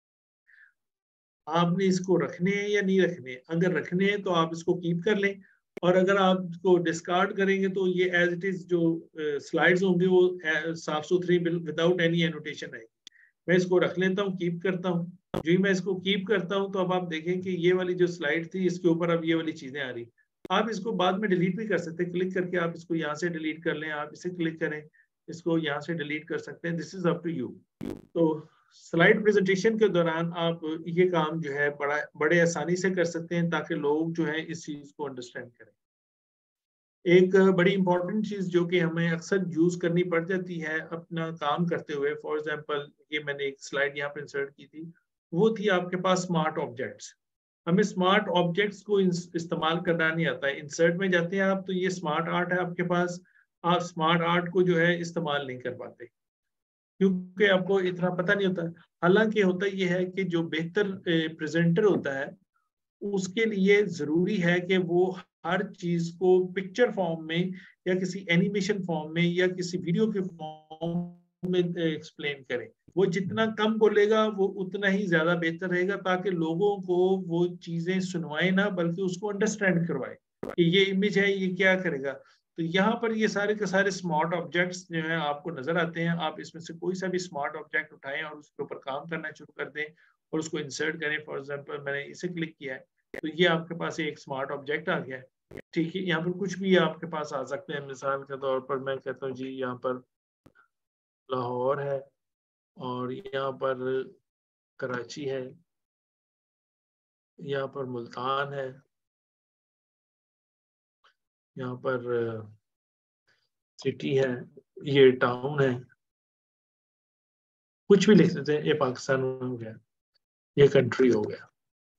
S1: आपने इसको रखने हैं या नहीं रखने। अगर रखने हैं तो आप इसको कीप कर लें, और अगर आप इसको डिस्कार्ड करेंगे तो ये एज इट इज जो स्लाइड्स होंगे वो साफ सुथरी विदाउट एनी एनोटेशन आएगी। मैं इसको रख लेता हूँ, कीप करता हूँ। जो ही मैं इसको कीप करता हूँ तो अब आप देखें कि ये वाली जो स्लाइड थी इसके ऊपर अब ये वाली चीजें आ रही। आप इसको बाद में डिलीट भी कर सकते हैं, क्लिक करके आप इसको यहाँ से डिलीट कर लें, आप इसे क्लिक करें, इसको यहाँ से डिलीट कर सकते हैं। This is up to you. तो स्लाइड प्रेजेंटेशन के दौरान आप ये काम जो है बड़ा बड़े आसानी से कर सकते हैं ताकि लोग जो है इस चीज को अंडरस्टैंड करें। एक बड़ी इंपॉर्टेंट चीज जो कि हमें अक्सर यूज करनी पड़ जाती है अपना काम करते हुए, फॉर एग्जांपल ये मैंने एक स्लाइड यहाँ पे इंसर्ट की थी, वो थी आपके पास स्मार्ट ऑब्जेक्ट्स। हमें स्मार्ट ऑब्जेक्ट्स को इस्तेमाल करना नहीं आता है। इंसर्ट में जाते हैं आप तो ये स्मार्ट आर्ट है आपके पास, आप स्मार्ट आर्ट को जो है इस्तेमाल नहीं कर पाते क्योंकि आपको इतना पता नहीं होता। हालांकि होता यह है कि जो बेहतर प्रेजेंटर होता है उसके लिए जरूरी है कि वो हर चीज को पिक्चर फॉर्म में या किसी एनिमेशन फॉर्म में या किसी वीडियो के फॉर्म में एक्सप्लेन करे। वो जितना कम बोलेगा वो उतना ही ज्यादा बेहतर रहेगा ताकि लोगों को वो चीजें सुनवाए ना बल्कि उसको अंडरस्टैंड करवाए कि ये इमेज है ये क्या करेगा। तो यहाँ पर ये सारे के सारे स्मार्ट ऑब्जेक्ट्स जो है आपको नजर आते हैं। आप इसमें से कोई सा भी स्मार्ट ऑब्जेक्ट उठाएं और उसके ऊपर काम करना शुरू कर दें और उसको इंसर्ट करें। फॉर एग्जांपल मैंने इसे क्लिक किया है तो ये आपके पास एक स्मार्ट ऑब्जेक्ट आ गया है। ठीक है, यहाँ पर कुछ भी आपके पास आ सकते हैं। मिसाल के तौर पर मैं कहता हूँ जी यहाँ पर लाहौर है और यहाँ पर कराची है, यहाँ पर मुल्तान है, यहाँ पर सिटी है, ये टाउन है, कुछ भी लिख सकते हैं। ये पाकिस्तान हो गया, ये कंट्री हो गया।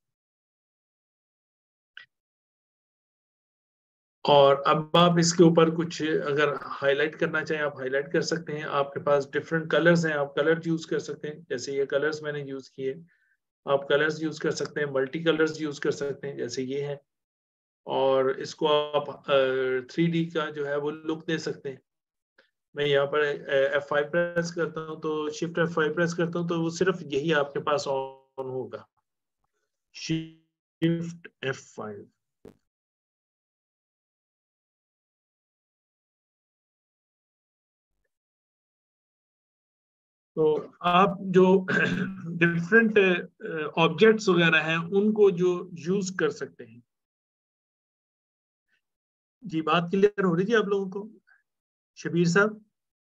S1: और अब आप इसके ऊपर कुछ अगर हाईलाइट करना चाहें आप हाईलाइट कर सकते हैं। आपके पास डिफरेंट कलर्स हैं, आप कलर यूज कर सकते हैं, जैसे ये कलर्स मैंने यूज किए। आप कलर्स यूज कर सकते हैं, मल्टी कलर्स यूज कर सकते हैं जैसे ये है, और इसको आप थ्री डी का जो है वो लुक दे सकते हैं। मैं यहाँ पर एफ फाइव प्रेस करता हूँ, तो शिफ्ट एफ फाइव प्रेस करता हूँ तो वो सिर्फ यही आपके पास ऑन होगा, शिफ्ट एफ फाइव। तो आप जो डिफरेंट ऑब्जेक्ट्स वगैरह हैं उनको जो यूज कर सकते हैं। जी बात क्लियर हो रही थी आप लोगों को? शबीर साहब?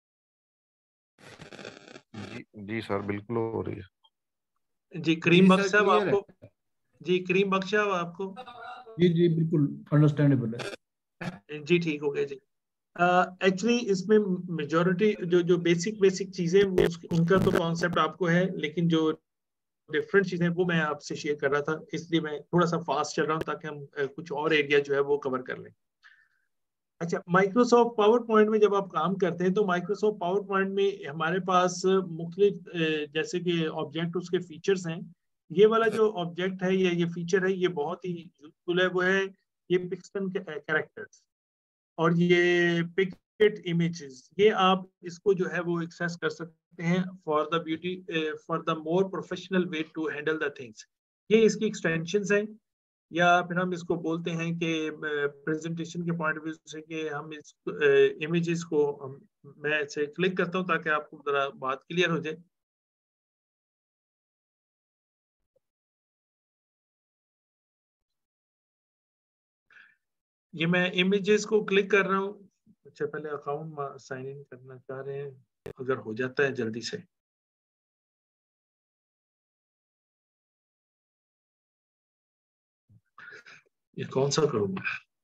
S5: जी जी सर, बिल्कुल हो रही है।
S1: जी करीम
S3: जी
S1: बख्श
S3: सर,
S1: साहब
S3: क्लियर है।
S1: आपको? जी करीम बख्श साहब आपको?
S4: जी जी बिल्कुल अंडरस्टैंडेबल है।
S1: जी ठीक हो गया जी। एक्चुअली uh, इसमें मेजॉरिटी जो जो बेसिक बेसिक चीजें वो उनका तो कॉन्सेप्ट आपको है, लेकिन जो डिफरेंट चीजें वो मैं आपसे शेयर कर रहा था, इसलिए मैं थोड़ा सा फास्ट चल रहा हूँ ताकि हम uh, कुछ और एरिया जो है वो कवर कर लें। अच्छा, माइक्रोसॉफ्ट पावर पॉइंट में जब आप काम करते हैं तो माइक्रोसॉफ्ट पावर पॉइंट में हमारे पास मुख्तलिफ जैसे कि ऑब्जेक्ट उसके फीचर्स हैं। ये वाला जो ऑब्जेक्ट है या ये फीचर है ये बहुत ही यूजफुल है, वो है ये पिक्सन कैरेक्टर्स और ये पिकेट इमेजेस। ये आप इसको जो है वो एक्सेस कर सकते हैं for the beauty for the more professional way to handle the things. ये इसकी एक्सटेंशंस हैं, या फिर हम इसको बोलते हैं कि प्रेजेंटेशन के पॉइंट ऑफ व्यू से कि हम इस इमेजेस को हम, मैं इसे क्लिक करता हूं ताकि आपको जरा बात क्लियर हो जाए। ये मैं इमेजेस को क्लिक कर रहा हूँ। अच्छा, पहले अकाउंट साइन इन करना चाह रहे हैं, अगर हो जाता है जल्दी से। ये कौन सा करूँगा?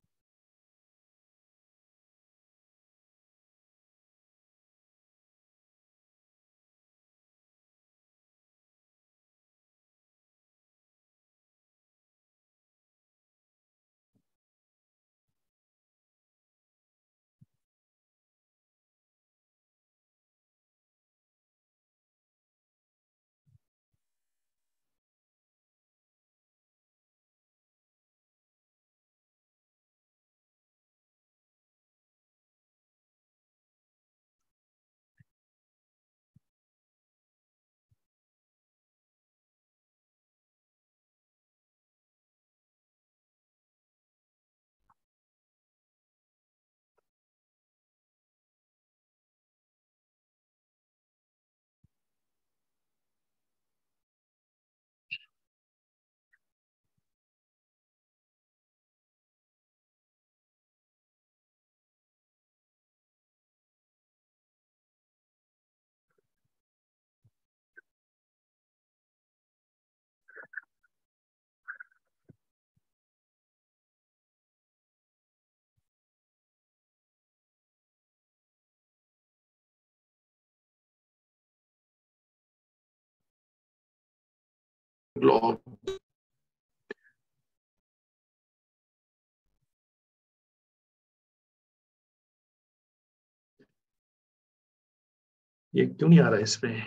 S1: ब्लॉग ये क्यों नहीं आ रहा है इसमें?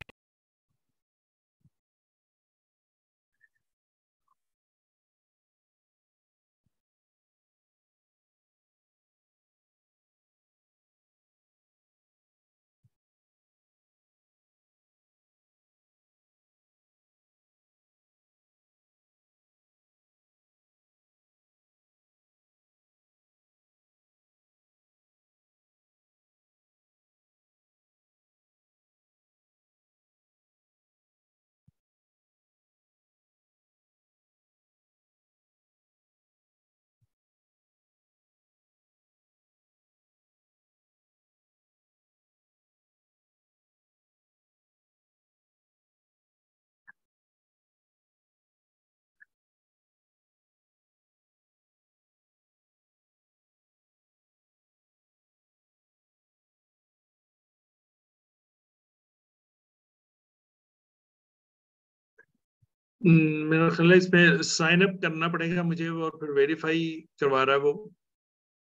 S1: हम्म, मेरा ख्याल है इसमें साइन अप करना पड़ेगा मुझे और फिर वेरीफाई करवा रहा है वो।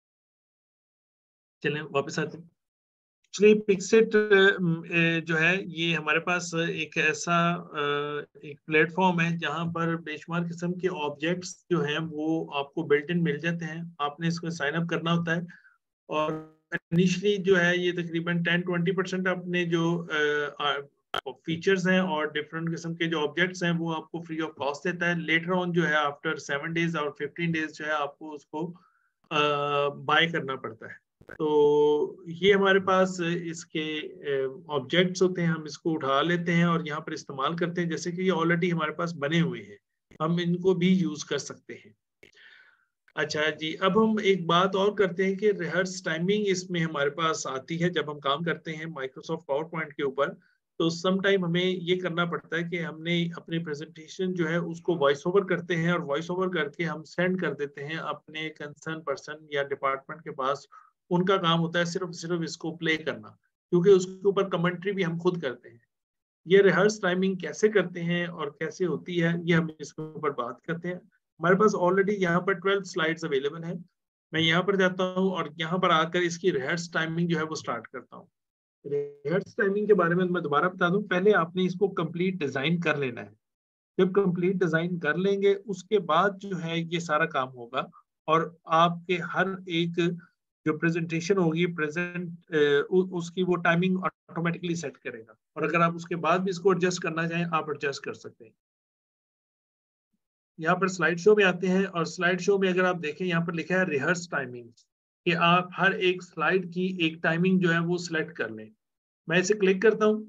S1: चलें वापस आते हैं। एक्चुअली पिक्सेट जो है ये हमारे पास एक ऐसा एक प्लेटफॉर्म है जहां पर बेशुमार किस्म के ऑब्जेक्ट्स जो हैं वो आपको बिल्ट इन मिल जाते हैं। आपने इसको साइन अप करना होता है और इनिशियली जो है ये तकरीबन टेन ट्वेंटी परसेंट अपने जो फीचर्स हैं और डिफरेंट किस्म के जो ऑब्जेक्ट्स हैं वो आपको फ्री ऑफ कॉस्ट देता है। लेटर ऑन जो है आफ्टर सेवन डेज और फिफ्टीन डेज जो है आपको उसको बाय करना पड़ता है। तो ये हमारे पास इसके ऑब्जेक्ट्स होते हैं, हम इसको उठा लेते हैं और यहाँ पर इस्तेमाल करते हैं। जैसे कि ये ऑलरेडी हमारे पास बने हुए हैं, हम इनको भी यूज कर सकते हैं। अच्छा जी, अब हम एक बात और करते हैं कि रिहर्स टाइमिंग इसमें हमारे पास आती है जब हम काम करते हैं माइक्रोसॉफ्ट पावर पॉइंट के ऊपर। तो सम टाइम हमें ये करना पड़ता है कि हमने अपनी प्रेजेंटेशन जो है उसको वॉइस ओवर करते हैं और वॉइस ओवर करके हम सेंड कर देते हैं अपने कंसर्न पर्सन या डिपार्टमेंट के पास। उनका काम होता है सिर्फ सिर्फ इसको प्ले करना, क्योंकि उसके ऊपर कमेंट्री भी हम खुद करते हैं। ये रिहर्स टाइमिंग कैसे करते हैं और कैसे होती है ये हम इसके ऊपर बात करते हैं। हमारे पास ऑलरेडी यहाँ पर ट्वेल्व स्लाइड्स अवेलेबल हैं। मैं यहाँ पर जाता हूँ और यहाँ पर आकर इसकी रिहर्स टाइमिंग जो है वो स्टार्ट करता हूँ। रिहर्स टाइमिंग के बारे में मैं दोबारा बता दूं, पहले आपने इसको कंप्लीट डिजाइन कर लेना है। जब कंप्लीट डिजाइन कर लेंगे उसके बाद जो है ये सारा काम होगा और आपके हर एक जो प्रेजेंटेशन होगी प्रेजेंट उसकी वो टाइमिंग ऑटोमेटिकली सेट करेगा। और अगर आप उसके बाद भी इसको एडजस्ट करना चाहें आप एडजस्ट कर सकते हैं। यहाँ पर स्लाइड शो में आते हैं और स्लाइड शो में अगर आप देखें यहाँ पर लिखा है रिहर्स टाइमिंग, कि आप हर एक स्लाइड की एक टाइमिंग जो है वो सिलेक्ट कर लें। मैं इसे क्लिक करता हूँ।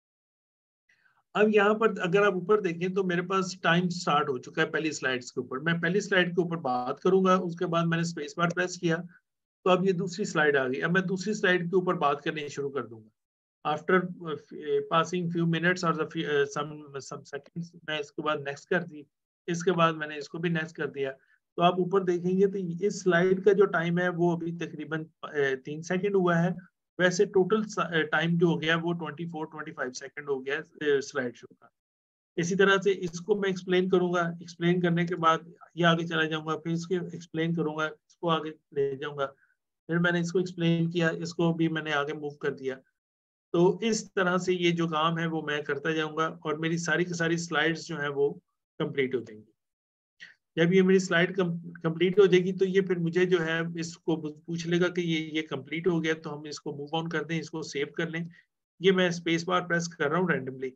S1: अब यहाँ पर अगर आप ऊपर देखें तो मेरे पास टाइम स्टार्ट हो चुका है पहली स्लाइड्स के ऊपर। मैं पहली स्लाइड के ऊपर बात करूंगा, उसके बाद मैंने स्पेस बार प्रेस किया तो अब ये दूसरी स्लाइड आ गई। अब मैं दूसरी स्लाइड के ऊपर बात करनी शुरू कर दूंगा। आफ्टर पासिंग फ्यू मिनट्स और सम सम सेकंड्स मैं इसके बाद नेक्स्ट कर दी, इसके बाद मैंने इसको भी नेक्स्ट कर दिया। तो आप ऊपर देखेंगे तो इस स्लाइड का जो टाइम है वो अभी तकरीबन तीन सेकंड हुआ है। वैसे टोटल टाइम जो हो गया वो चौबीस पच्चीस सेकंड हो गया स्लाइड शो का। इसी तरह से इसको मैं एक्सप्लेन करूंगा, एक्सप्लेन करने के बाद ये आगे चला जाऊंगा, फिर इसको एक्सप्लेन करूंगा, इसको आगे ले जाऊंगा, फिर मैंने इसको एक्सप्लेन किया, इसको भी मैंने आगे मूव कर दिया। तो इस तरह से ये जो काम है वो मैं करता जाऊंगा और मेरी सारी की सारी स्लाइड्स जो है वो कंप्लीट हो जाएंगी। जब ये मेरी स्लाइड कंप्लीट हो जाएगी तो ये फिर मुझे जो है इसको पूछ लेगा कि ये ये कंप्लीट हो गया, तो हम इसको मूव ऑन कर दें, इसको सेव कर लें। ये मैं स्पेस बार प्रेस कर रहा हूँ रैंडमली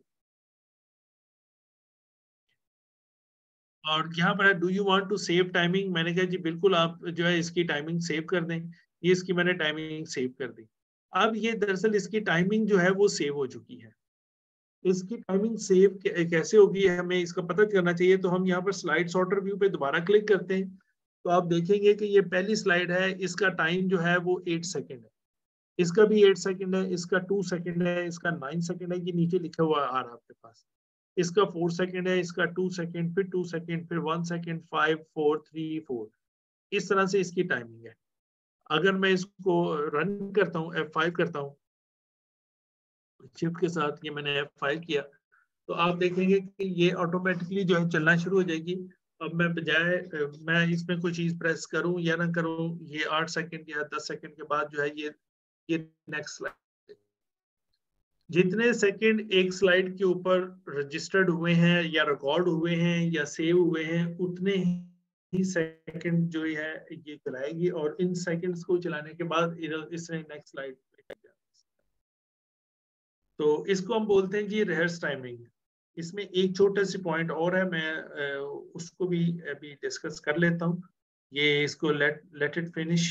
S1: और यहाँ पर do you want to save timing, मैंने कहा जी बिल्कुल आप जो है इसकी टाइमिंग सेव कर दें। ये इसकी मैंने टाइमिंग सेव कर दी। अब ये दरअसल इसकी टाइमिंग जो है वो सेव हो चुकी है। इसकी टाइमिंग सेव कैसे होगी हमें इसका पता करना चाहिए। तो हम यहाँ पर स्लाइड सॉर्टर व्यू पे दोबारा क्लिक करते हैं तो आप देखेंगे कि ये पहली स्लाइड है, इसका टाइम जो है वो एट सेकेंड है, इसका भी एट सेकेंड है, इसका टू सेकेंड है, इसका नाइन सेकेंड है, ये नीचे लिखा हुआ आ रहा है आपके पास। इसका फोर सेकेंड है, इसका टू सेकेंड, फिर टू सेकेंड, फिर one second, five four three four, इस तरह से इसकी टाइमिंग है। अगर मैं इसको रन करता हूँ, एफ फाइव करता हूँ शिफ्ट के साथ, ये मैंने एफ फाइव किया तो आप देखेंगे कि ये ऑटोमेटिकली जो है चलना शुरू हो जाएगी। अब मैं बजाय मैं इसमें कोई चीज प्रेस करूं या ना करूं, ये आठ सेकंड या दस सेकंड के बाद जो है ये ये नेक्स्ट स्लाइड, जितने सेकंड एक स्लाइड के ऊपर रजिस्टर्ड हुए हैं या रिकॉर्ड हुए हैं या सेव हुए हैं उतने ही सेकंड जो है ये चलाएगी और इन सेकंड्स को चलाने के बाद इसने नेक्स्ट स्लाइड। तो इसको हम बोलते हैं जी रिहर्स टाइमिंग। इसमें एक छोटा सी पॉइंट और है, मैं उसको भी अभी डिस्कस कर लेता हूँ। ये इसको लेट लेट इट फिनिश।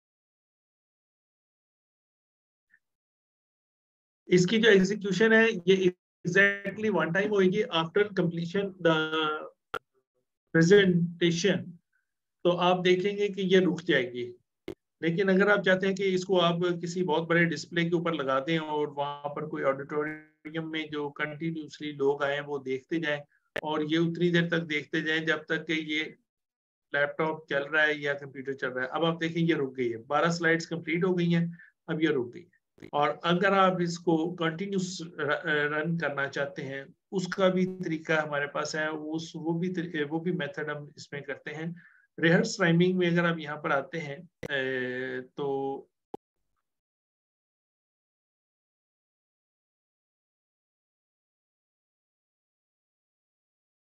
S1: इसकी जो एग्जीक्यूशन है ये एग्जैक्टली वन टाइम होगी आफ्टर कंप्लीशन द प्रेजेंटेशन। तो आप देखेंगे कि ये रुक जाएगी। लेकिन अगर आप चाहते हैं कि इसको आप किसी बहुत बड़े डिस्प्ले के ऊपर लगा दें और वहां पर कोई ऑडिटोरियम में जो कंटिन्यूसली लोग आए वो देखते जाएं और ये उतनी देर तक देखते जाएं जब तक कि ये लैपटॉप चल रहा है या कंप्यूटर चल रहा है। अब आप देखें ये रुक गई है, बारह स्लाइड्स कंप्लीट हो गई हैं, अब ये रुक गई है। और अगर आप इसको कंटिन्यूस रन करना चाहते हैं उसका भी तरीका हमारे पास है, उस वो भी वो भी मेथड हम इसमें करते हैं। रिहर्स टाइमिंग में अगर आप यहाँ पर आते हैं तो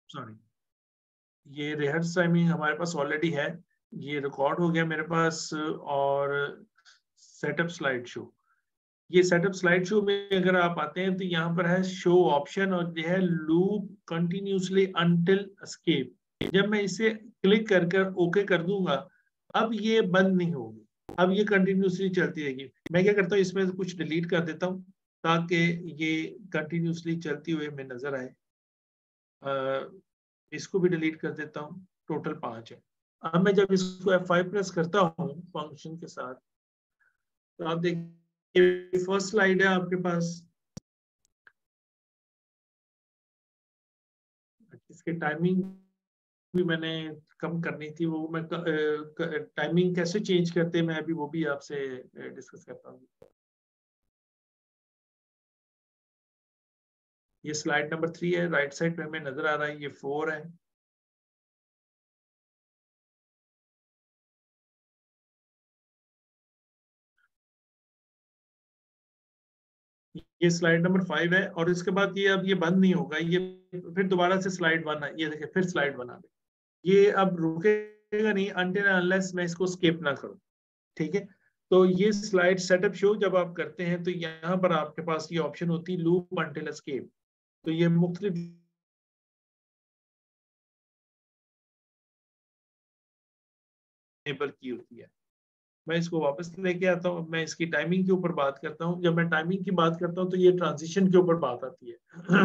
S1: सॉरी, ये रिहर्स टाइमिंग हमारे पास ऑलरेडी है, ये रिकॉर्ड हो गया मेरे पास। और सेटअप स्लाइड शो, ये सेटअप स्लाइड शो में अगर आप आते हैं तो यहाँ पर है शो ऑप्शन और ये है लूप कंटिन्यूसली अंटिल एस्केप। जब मैं इसे क्लिक कर कर ओके कर दूंगा, अब ये बंद नहीं होगी, अब ये कंटिन्यूसली चलती रहेगी। मैं क्या करता हूँ, इसमें से कुछ डिलीट कर देता हूँ ताकि ये कंटिन्यूसली चलती हुई में नजर आए। अ, इसको भी डिलीट कर देता हूँ, टोटल पांच है। अब मैं जब इसको एफ फाइव प्रेस करता हूँ फंक्शन के साथ, तो आप देखिए फर्स्ट स्लाइड है आपके पास, इसकी टाइमिंग भी मैंने कम करनी थी, वो मैं टाइमिंग कैसे चेंज करते हैं मैं अभी वो भी आपसे डिस्कस करता हूँ। ये स्लाइड नंबर थ्री है, राइट साइड पे हमें नजर आ रहा है, ये फोर है। ये स्लाइड नंबर फाइव है और इसके बाद ये अब ये बंद नहीं होगा, ये फिर दोबारा से स्लाइड वन है, ये देखिए फिर स्लाइड वन आ गई। ये अब रुकेगा नहीं अनटिल अनलेस मैं इसको स्किप ना करूं, ठीक है। तो ये स्लाइड सेटअप शो जब आप करते हैं तो यहाँ पर आपके पास ये ऑप्शन होती है लूप अनटिल एस्केप। तो ये मुख्तलिफ की होती है। मैं इसको वापस लेके आता हूँ, मैं इसकी टाइमिंग के ऊपर बात करता हूँ। जब मैं टाइमिंग की बात करता हूँ तो ये ट्रांजिशन के ऊपर बात आती है।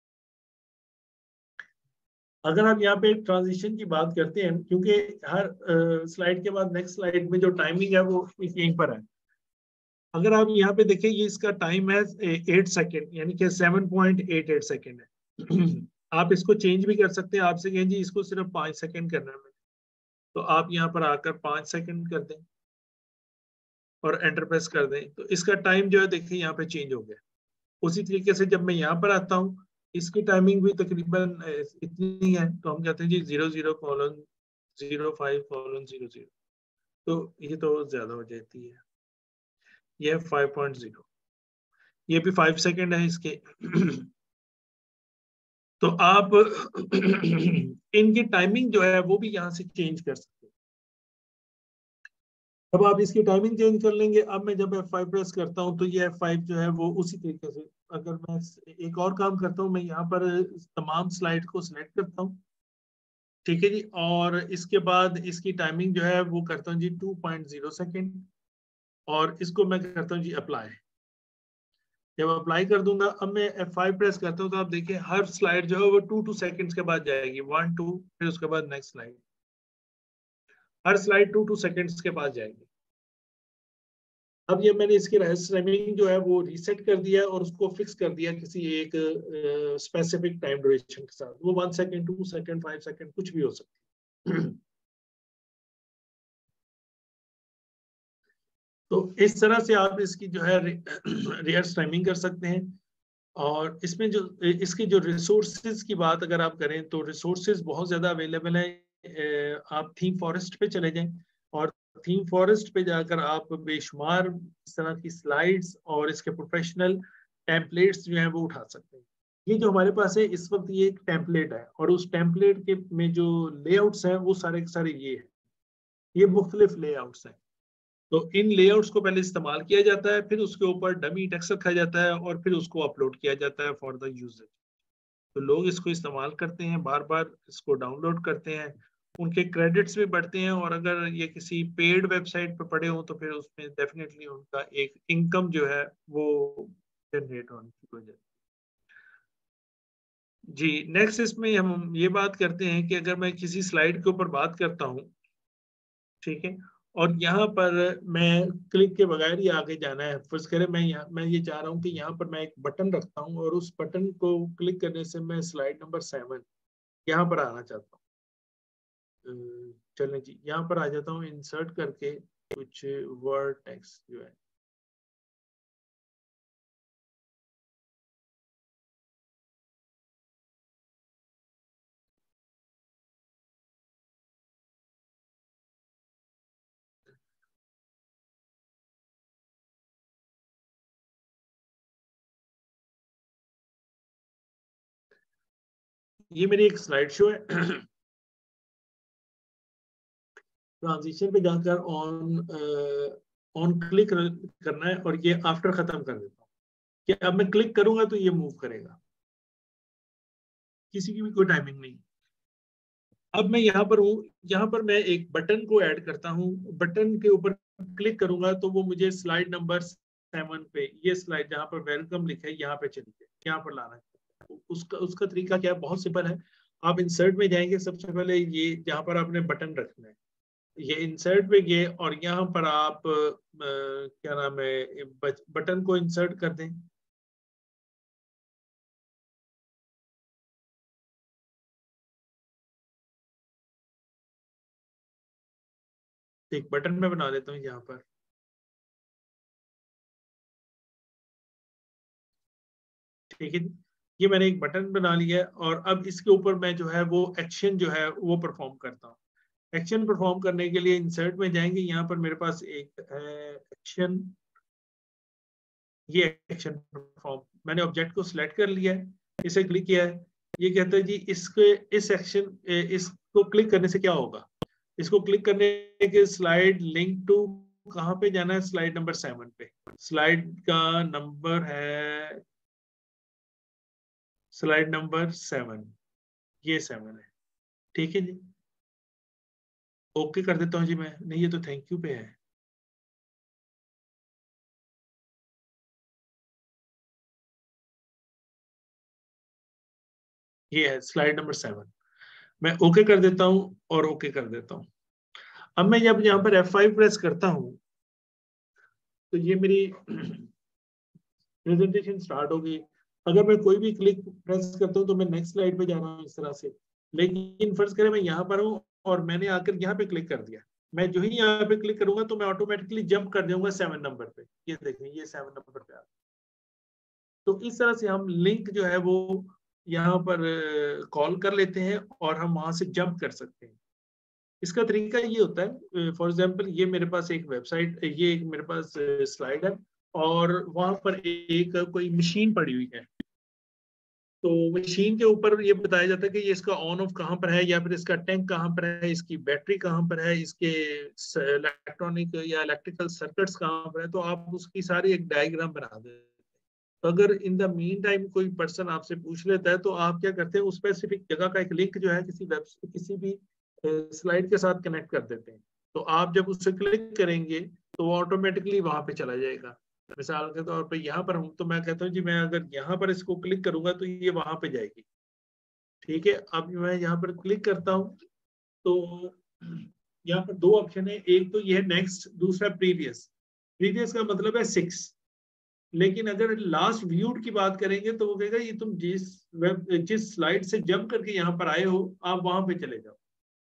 S1: अगर आप यहाँ पे ट्रांजिशन की बात करते हैं, क्योंकि हर स्लाइड के बाद नेक्स्ट स्लाइड में जो टाइमिंग है वो यहीं पर है। अगर आप यहाँ पे देखें, ये इसका टाइम है एट सेकेंड, यानी कि seven point eight eight second है। आप इसको चेंज भी कर सकते हैं, आपसे कहें जी इसको सिर्फ पाँच सेकेंड करना है, तो आप यहाँ पर आकर पाँच सेकेंड कर दें और एंटर प्रेस कर दें, तो इसका टाइम जो है देखिए यहाँ पे चेंज हो गया। उसी तरीके से जब मैं यहाँ पर आता हूँ, इसकी टाइमिंग भी तकरीबन इतनी है, तो हम कहते हैं जी zero zero colon zero five colon zero zero, तो ये तो ज्यादा हो जाती है। ये है फाइव पॉइंट जीरो, ये भी फाइव सेकेंड है इसके। तो आप इनकी टाइमिंग जो है वो भी यहाँ से चेंज कर सकते हैं। अब आप इसकी टाइमिंग चेंज कर लेंगे। अब मैं जब एफ फाइव प्रेस करता हूँ तो ये एफ फाइव जो है वो उसी तरीके से, अगर मैं एक और काम करता हूँ, मैं यहाँ पर तमाम स्लाइड को सिलेक्ट करता हूँ, ठीक है जी, और इसके बाद इसकी टाइमिंग जो है वो करता हूँ जी टू पॉइंट जीरो सेकेंड, और इसको मैं करता हूँ जी अप्लाई। जब अप्लाई कर दूंगा, अब मैं एफ फाइव प्रेस करता हूँ तो आप देखिए हर स्लाइड जो है वो टू टू सेकेंड्स के बाद जाएगी, वन टू, फिर उसके बाद नेक्स्ट स्लाइड, हर स्लाइड टू टू सेकेंड्स के बाद जाएगी। अब ये मैंने इसकी टाइमिंग जो है वो रीसेट कर दिया और उसको फिक्स कर दिया किसी एक स्पेसिफिक टाइम ड्यूरेशन के साथ, वो one second, two second, five second कुछ भी हो सकती है। तो इस तरह से आप इसकी जो है रिहर्स टाइमिंग कर सकते हैं। और इसमें जो इसकी जो रिसोर्सेज की बात अगर आप करें तो रिसोर्सेज बहुत ज्यादा अवेलेबल है। आप थीम फॉरेस्ट पे चले जाएं और थीम फॉरेस्ट पे जाकर आप बेशुमार इस तरह की स्लाइड्स और इसके प्रोफेशनल टेम्पलेट्स जो हैं वो उठा सकते हैं। ये जो हमारे पास है इस वक्त ये एक टेम्पलेट है, और उस टेम्पलेट के में जो लेआउट्स हैं वो सारे के सारे ये हैं, ये मुख्तलिफ लेआउट्स हैं। तो इन लेआउट्स को पहले इस्तेमाल किया जाता है, फिर उसके ऊपर डमी टेक्स्ट रखा जाता है और फिर उसको अपलोड किया जाता है फॉर द यूजर। तो लोग इसको इस्तेमाल करते हैं, बार बार इसको डाउनलोड करते हैं, उनके क्रेडिट्स भी बढ़ते हैं, और अगर ये किसी पेड वेबसाइट पर पड़े हों तो फिर उसमें डेफिनेटली उनका एक इनकम जो है वो जनरेट होने की वजह। जी, नेक्स्ट इसमें हम ये बात करते हैं कि अगर मैं किसी स्लाइड के ऊपर बात करता हूँ, ठीक है, और यहाँ पर मैं क्लिक के बगैर ही आगे जाना है, फर्ज करें मैं यहाँ मैं ये चाह रहा हूँ कि यहाँ पर मैं एक बटन रखता हूँ और उस बटन को क्लिक करने से मैं स्लाइड नंबर सेवन यहाँ पर आना चाहता हूँ। चलें जी, यहाँ पर आ जाता हूँ इंसर्ट करके कुछ वर्ड टेक्स्ट जो है, ये मेरी एक स्लाइड शो है। ट्रांजिशन पे जाकर ऑन ऑन क्लिक करना है और ये आफ्टर खत्म कर देता हूँ कि अब मैं क्लिक करूंगा तो ये मूव करेगा, किसी की भी कोई टाइमिंग नहीं। अब मैं यहाँ पर हूँ, यहाँ पर मैं एक बटन को ऐड करता हूँ, बटन के ऊपर क्लिक करूंगा तो वो मुझे स्लाइड नंबर सेवन पे, ये स्लाइड जहाँ पर वेलकम लिखा है यहाँ पे चलिए, यहाँ पर लाना है। उसका उसका तरीका क्या है, बहुत सिंपल है। आप इंसर्ट में जाएंगे, सबसे पहले ये जहाँ पर आपने बटन रखना है, ये इंसर्ट पे गए और यहाँ पर आप आ, क्या नाम है, बटन को इंसर्ट कर दें। एक बटन में बना देता हूँ यहाँ पर, ठीक है। ये मैंने एक बटन बना लिया है और अब इसके ऊपर मैं जो है वो एक्शन जो है वो परफॉर्म करता हूँ। एक्शन परफॉर्म करने के लिए इंसर्ट में जाएंगे, यहाँ पर मेरे पास एक एक्शन, ये एक्शन परफॉर्म, मैंने ऑब्जेक्ट को सिलेक्ट कर लिया है, इसे क्लिक किया है। ये कहता है जी इसके इस एक्शन इसको क्लिक करने से क्या होगा, इसको क्लिक करने के स्लाइड लिंक टू कहाँ पे जाना है, स्लाइड नंबर सेवन पे। स्लाइड का नंबर है स्लाइड नंबर सेवन, ये सेवन है, ठीक है जी। ओके कर देता हूँ जी मैं, नहीं ये तो थैंक यू पे है। ये है स्लाइड नंबर सेवन, मैं ओके कर देता हूँ और ओके कर देता हूँ। अब मैं जब यहाँ पर एफ फाइव प्रेस करता हूँ तो ये मेरी प्रेजेंटेशन स्टार्ट होगी। अगर मैं कोई भी क्लिक प्रेस करता हूँ तो मैं नेक्स्ट स्लाइड पे जा रहा हूँ इस तरह से, लेकिन फर्ज करें मैं यहाँ पर हूँ और मैंने आकर यहाँ पे क्लिक कर दिया, मैं जो ही यहाँ पे क्लिक करूंगा तो मैं ऑटोमेटिकली जंप कर जाऊंगा सेवन नंबर पे। ये देखें, ये सेवन नंबर पे आ, तो इस तरह से हम लिंक जो है वो यहाँ पर कॉल कर लेते हैं और हम वहां से जंप कर सकते हैं। इसका तरीका ये होता है, फॉर एग्जांपल ये मेरे पास एक वेबसाइट, ये एक मेरे पास स्लाइड है और वहां पर एक कोई मशीन पड़ी हुई है, तो मशीन के ऊपर ये बताया जाता है कि ये इसका ऑन ऑफ कहाँ पर है, या फिर इसका टैंक कहाँ पर है, इसकी बैटरी कहाँ पर है, इसके इलेक्ट्रॉनिक या इलेक्ट्रिकल सर्किट्स कहाँ पर है। तो आप उसकी सारी एक डायग्राम बना देते हैं। तो अगर इन द मीन टाइम कोई पर्सन आपसे पूछ लेता है तो आप क्या करते हैं, उस स्पेसिफिक जगह का एक लिंक जो है किसी वेब किसी भी स्लाइड के साथ कनेक्ट कर देते हैं। तो आप जब उससे क्लिक करेंगे तो वो ऑटोमेटिकली वहां पे चला जाएगा। मिसाल के तौर पे यहाँ पर हूँ तो मैं कहता हूँ जी मैं अगर यहाँ पर इसको क्लिक करूंगा तो ये वहां पे जाएगी, ठीक है। अब मैं यहाँ पर क्लिक करता हूँ तो यहाँ पर दो ऑप्शन है, एक तो ये है नेक्स्ट, दूसरा प्रीवियस। प्रीवियस का मतलब है सिक्स, लेकिन अगर लास्ट व्यूड की बात करेंगे तो वो कहेगा ये तुम जिस वेब जिस स्लाइड से जंप करके यहाँ पर आए हो आप वहां पे चले जाओ।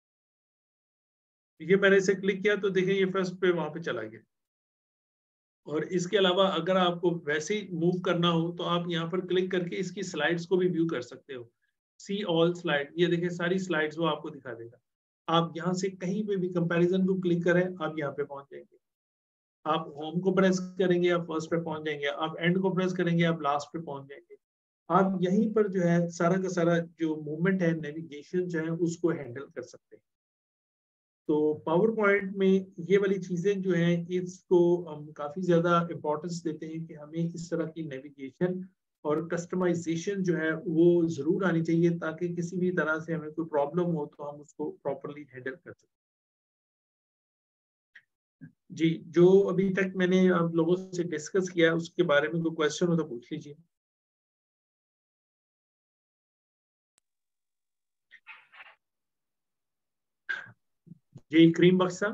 S1: ये मैंने इसे क्लिक किया तो देखिए ये फर्स्ट पे वहां पे चला गया। और इसके अलावा अगर आपको वैसे ही मूव करना हो तो आप यहाँ पर क्लिक करके इसकी स्लाइड्स को भी व्यू कर सकते हो। सी ऑल स्लाइड, ये देखिए सारी स्लाइड्स वो आपको दिखा देगा। आप यहाँ से कहीं पे भी कंपैरिजन को क्लिक करें आप यहाँ पे पहुंच जाएंगे। आप होम को प्रेस करेंगे आप फर्स्ट पे पहुंच जाएंगे, आप एंड को प्रेस करेंगे आप लास्ट पे पहुंच जाएंगे। आप यहीं पर जो है सारा का सारा जो मूवमेंट है, नेविगेशन जो है उसको हैंडल कर सकते हैं। तो पावर पॉइंट में ये वाली चीजें जो हैं इसको हम काफी ज्यादा इम्पोर्टेंस देते हैं कि हमें इस तरह की नेविगेशन और कस्टमाइजेशन जो है वो जरूर आनी चाहिए, ताकि किसी भी तरह से हमें कोई प्रॉब्लम हो तो हम उसको प्रॉपरली हैंडल कर सकें। जी, जो अभी तक मैंने आप लोगों से डिस्कस किया है उसके बारे में कोई क्वेश्चन हो तो पूछ लीजिए। जी क्रीम बक्सा,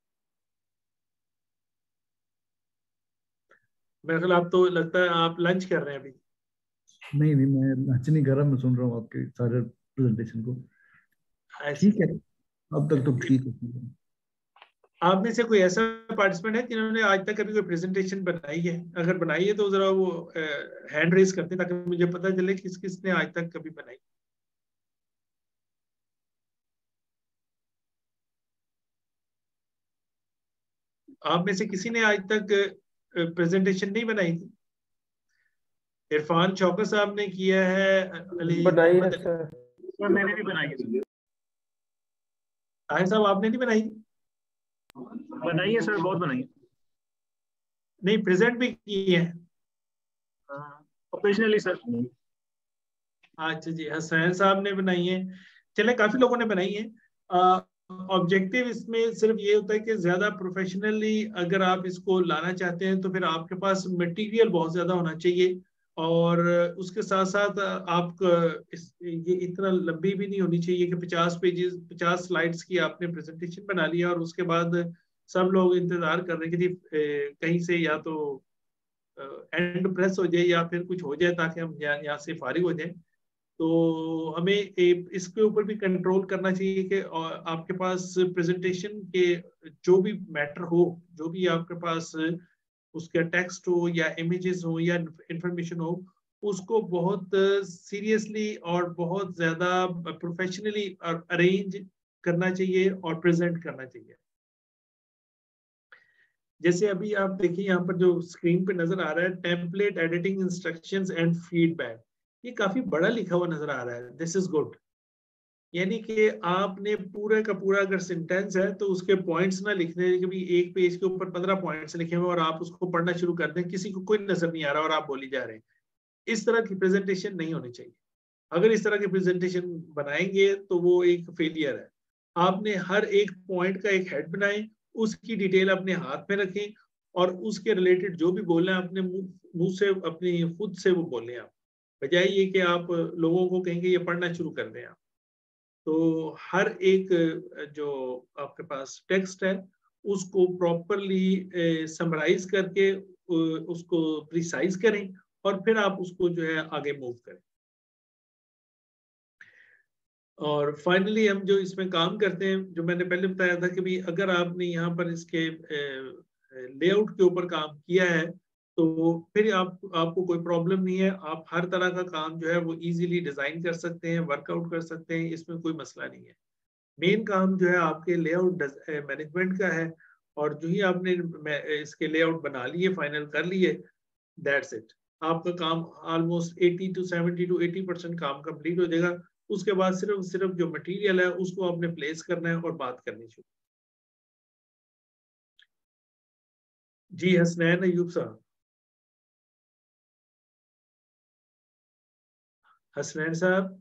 S1: मेरे ख्याल आप तो लगता है आप लंच कर रहे हैं अभी।
S4: नहीं नहीं, मैं लंच नहीं कर रहा, मैं सुन रहा हूँ आपके सारे प्रेजेंटेशन को। ठीक है, अब तक तो ठीक है।
S1: आप में से कोई ऐसा पार्टिसिपेंट है जिन्होंने आज तक कभी कोई प्रेजेंटेशन बनाई है? अगर बनाई है तो जरा वो हैंड रेज करते हैं ताकि मुझे पता चले किस किस ने आज तक कभी बनाई। आप में से किसी ने आज तक प्रेजेंटेशन नहीं बनाई थी? इरफान चौका साहब ने किया है, अली
S6: बनाई है
S1: मोहम्मद
S6: सर। सर मैंने भी बनाई है।
S1: ताहिर साहब आपने नहीं बनाई?
S6: बनाई है सर, बहुत बनाई है।
S1: नहीं, प्रेजेंट भी की है।
S6: Occasionally sir.
S1: अच्छा जी, हसनैन साहब ने बनाई है। चले, काफी लोगों ने बनाई है। ऑब्जेक्टिव इसमें सिर्फ ये होता है कि ज्यादा प्रोफेशनली अगर आप इसको लाना चाहते हैं तो फिर आपके पास मटेरियल बहुत ज्यादा होना चाहिए, और उसके साथ साथ आप इस, ये इतना लंबी भी नहीं होनी चाहिए कि पचास पेजेस पचास स्लाइड्स की आपने प्रेजेंटेशन बना लिया और उसके बाद सब लोग इंतजार कर रहे हैं कि कहीं से या तो एंड प्रेस हो जाए या फिर कुछ हो जाए ताकि हम यहाँ यहाँ से फारिग हो जाए। तो हमें एक इसके ऊपर भी कंट्रोल करना चाहिए कि आपके पास प्रेजेंटेशन के जो भी मैटर हो, जो भी आपके पास उसका टेक्स्ट हो या इमेजेस हो या इंफॉर्मेशन हो, उसको बहुत सीरियसली और बहुत ज्यादा प्रोफेशनली अरेंज करना चाहिए और प्रेजेंट करना चाहिए। जैसे अभी आप देखिए यहाँ पर जो स्क्रीन पे नजर आ रहा है, template editing instructions and feedback, ये काफी बड़ा लिखा हुआ नजर आ रहा है। दिस इज गुड, यानी कि आपने पूरा का पूरा अगर सेंटेंस है तो उसके पॉइंट्स ना लिखने कि भी एक पेज के ऊपर पंद्रह पॉइंट्स लिखे हुए और आप उसको पढ़ना शुरू कर दें, किसी को कोई नजर नहीं आ रहा और आप बोली जा रहे हैं। इस तरह की प्रेजेंटेशन नहीं होनी चाहिए। अगर इस तरह की प्रेजेंटेशन बनाएंगे तो वो एक फेलियर है। आपने हर एक पॉइंट का एक हेड बनाएं, उसकी डिटेल अपने हाथ में रखें और उसके रिलेटेड जो भी बोलना है अपने मुंह से, अपनी खुद से वो बोलें आप, बजाय ये कि आप लोगों को कहेंगे ये पढ़ना शुरू कर दें आप। तो हर एक जो आपके पास टेक्स्ट है उसको प्रॉपरली समराइज करके उसको प्रिसाइज करें और फिर आप उसको जो है आगे मूव करें। और फाइनली हम जो इसमें काम करते हैं, जो मैंने पहले बताया था कि भाई अगर आपने यहाँ पर इसके लेआउट के ऊपर काम किया है तो फिर आप आपको कोई प्रॉब्लम नहीं है। आप हर तरह का काम जो है वो इजीली डिजाइन कर सकते हैं, वर्कआउट कर सकते हैं, इसमें कोई मसला नहीं है। मेन काम जो है आपके लेआउट मैनेजमेंट का है, और जो ही आपने इसके लेआउट बना लिए, फाइनल कर लिए, दैट्स इट। आपका काम ऑलमोस्ट अस्सी टू सत्तर टू अस्सी परसेंट काम कंप्लीट हो जाएगा। उसके बाद सिर्फ सिर्फ जो मटेरियल है उसको आपने प्लेस करना है और बात करनी शुरू। जी हसनैन अयूब साहब, हसनैन साहब,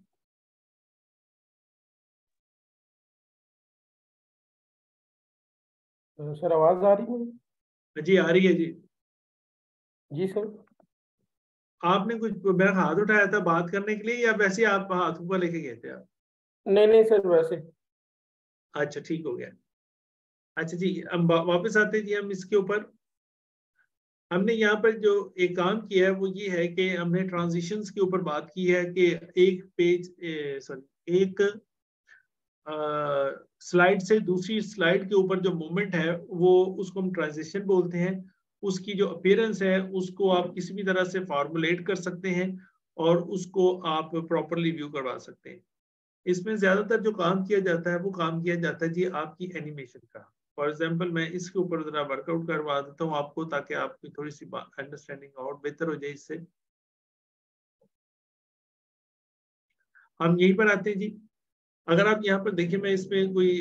S7: सर आवाज आ रही है?
S1: जी आ रही है जी।
S7: जी सर।
S1: आपने कुछ मेरा हाथ उठाया था बात करने के लिए या वैसे आप हाथ ऊपर लेके गए थे आप?
S7: नहीं नहीं सर, वैसे।
S1: अच्छा ठीक हो गया। अच्छा जी, हम वापस आते हैं जी। हम इसके ऊपर हमने यहाँ पर जो एक काम किया है वो ये है कि हमने ट्रांजिशंस के ऊपर बात की है कि एक पेज सॉरी एक स्लाइड से दूसरी स्लाइड के ऊपर जो मूवमेंट है वो उसको हम ट्रांजिशन बोलते हैं। उसकी जो अपीयरेंस है उसको आप किसी भी तरह से फॉर्मुलेट कर सकते हैं और उसको आप प्रॉपरली व्यू करवा सकते हैं। इसमें ज्यादातर जो काम किया जाता है वो काम किया जाता है जी आपकी एनिमेशन का। फॉर एग्जाम्पल मैं इसके ऊपर जरा वर्कआउट करवा देता हूँ आपको, ताकि आपकी थोड़ी सी अंडरस्टैंडिंग और बेहतर हो जाए इससे। हम यहीं पर आते हैं जी। अगर आप यहाँ पर देखिए, मैं इसमें कोई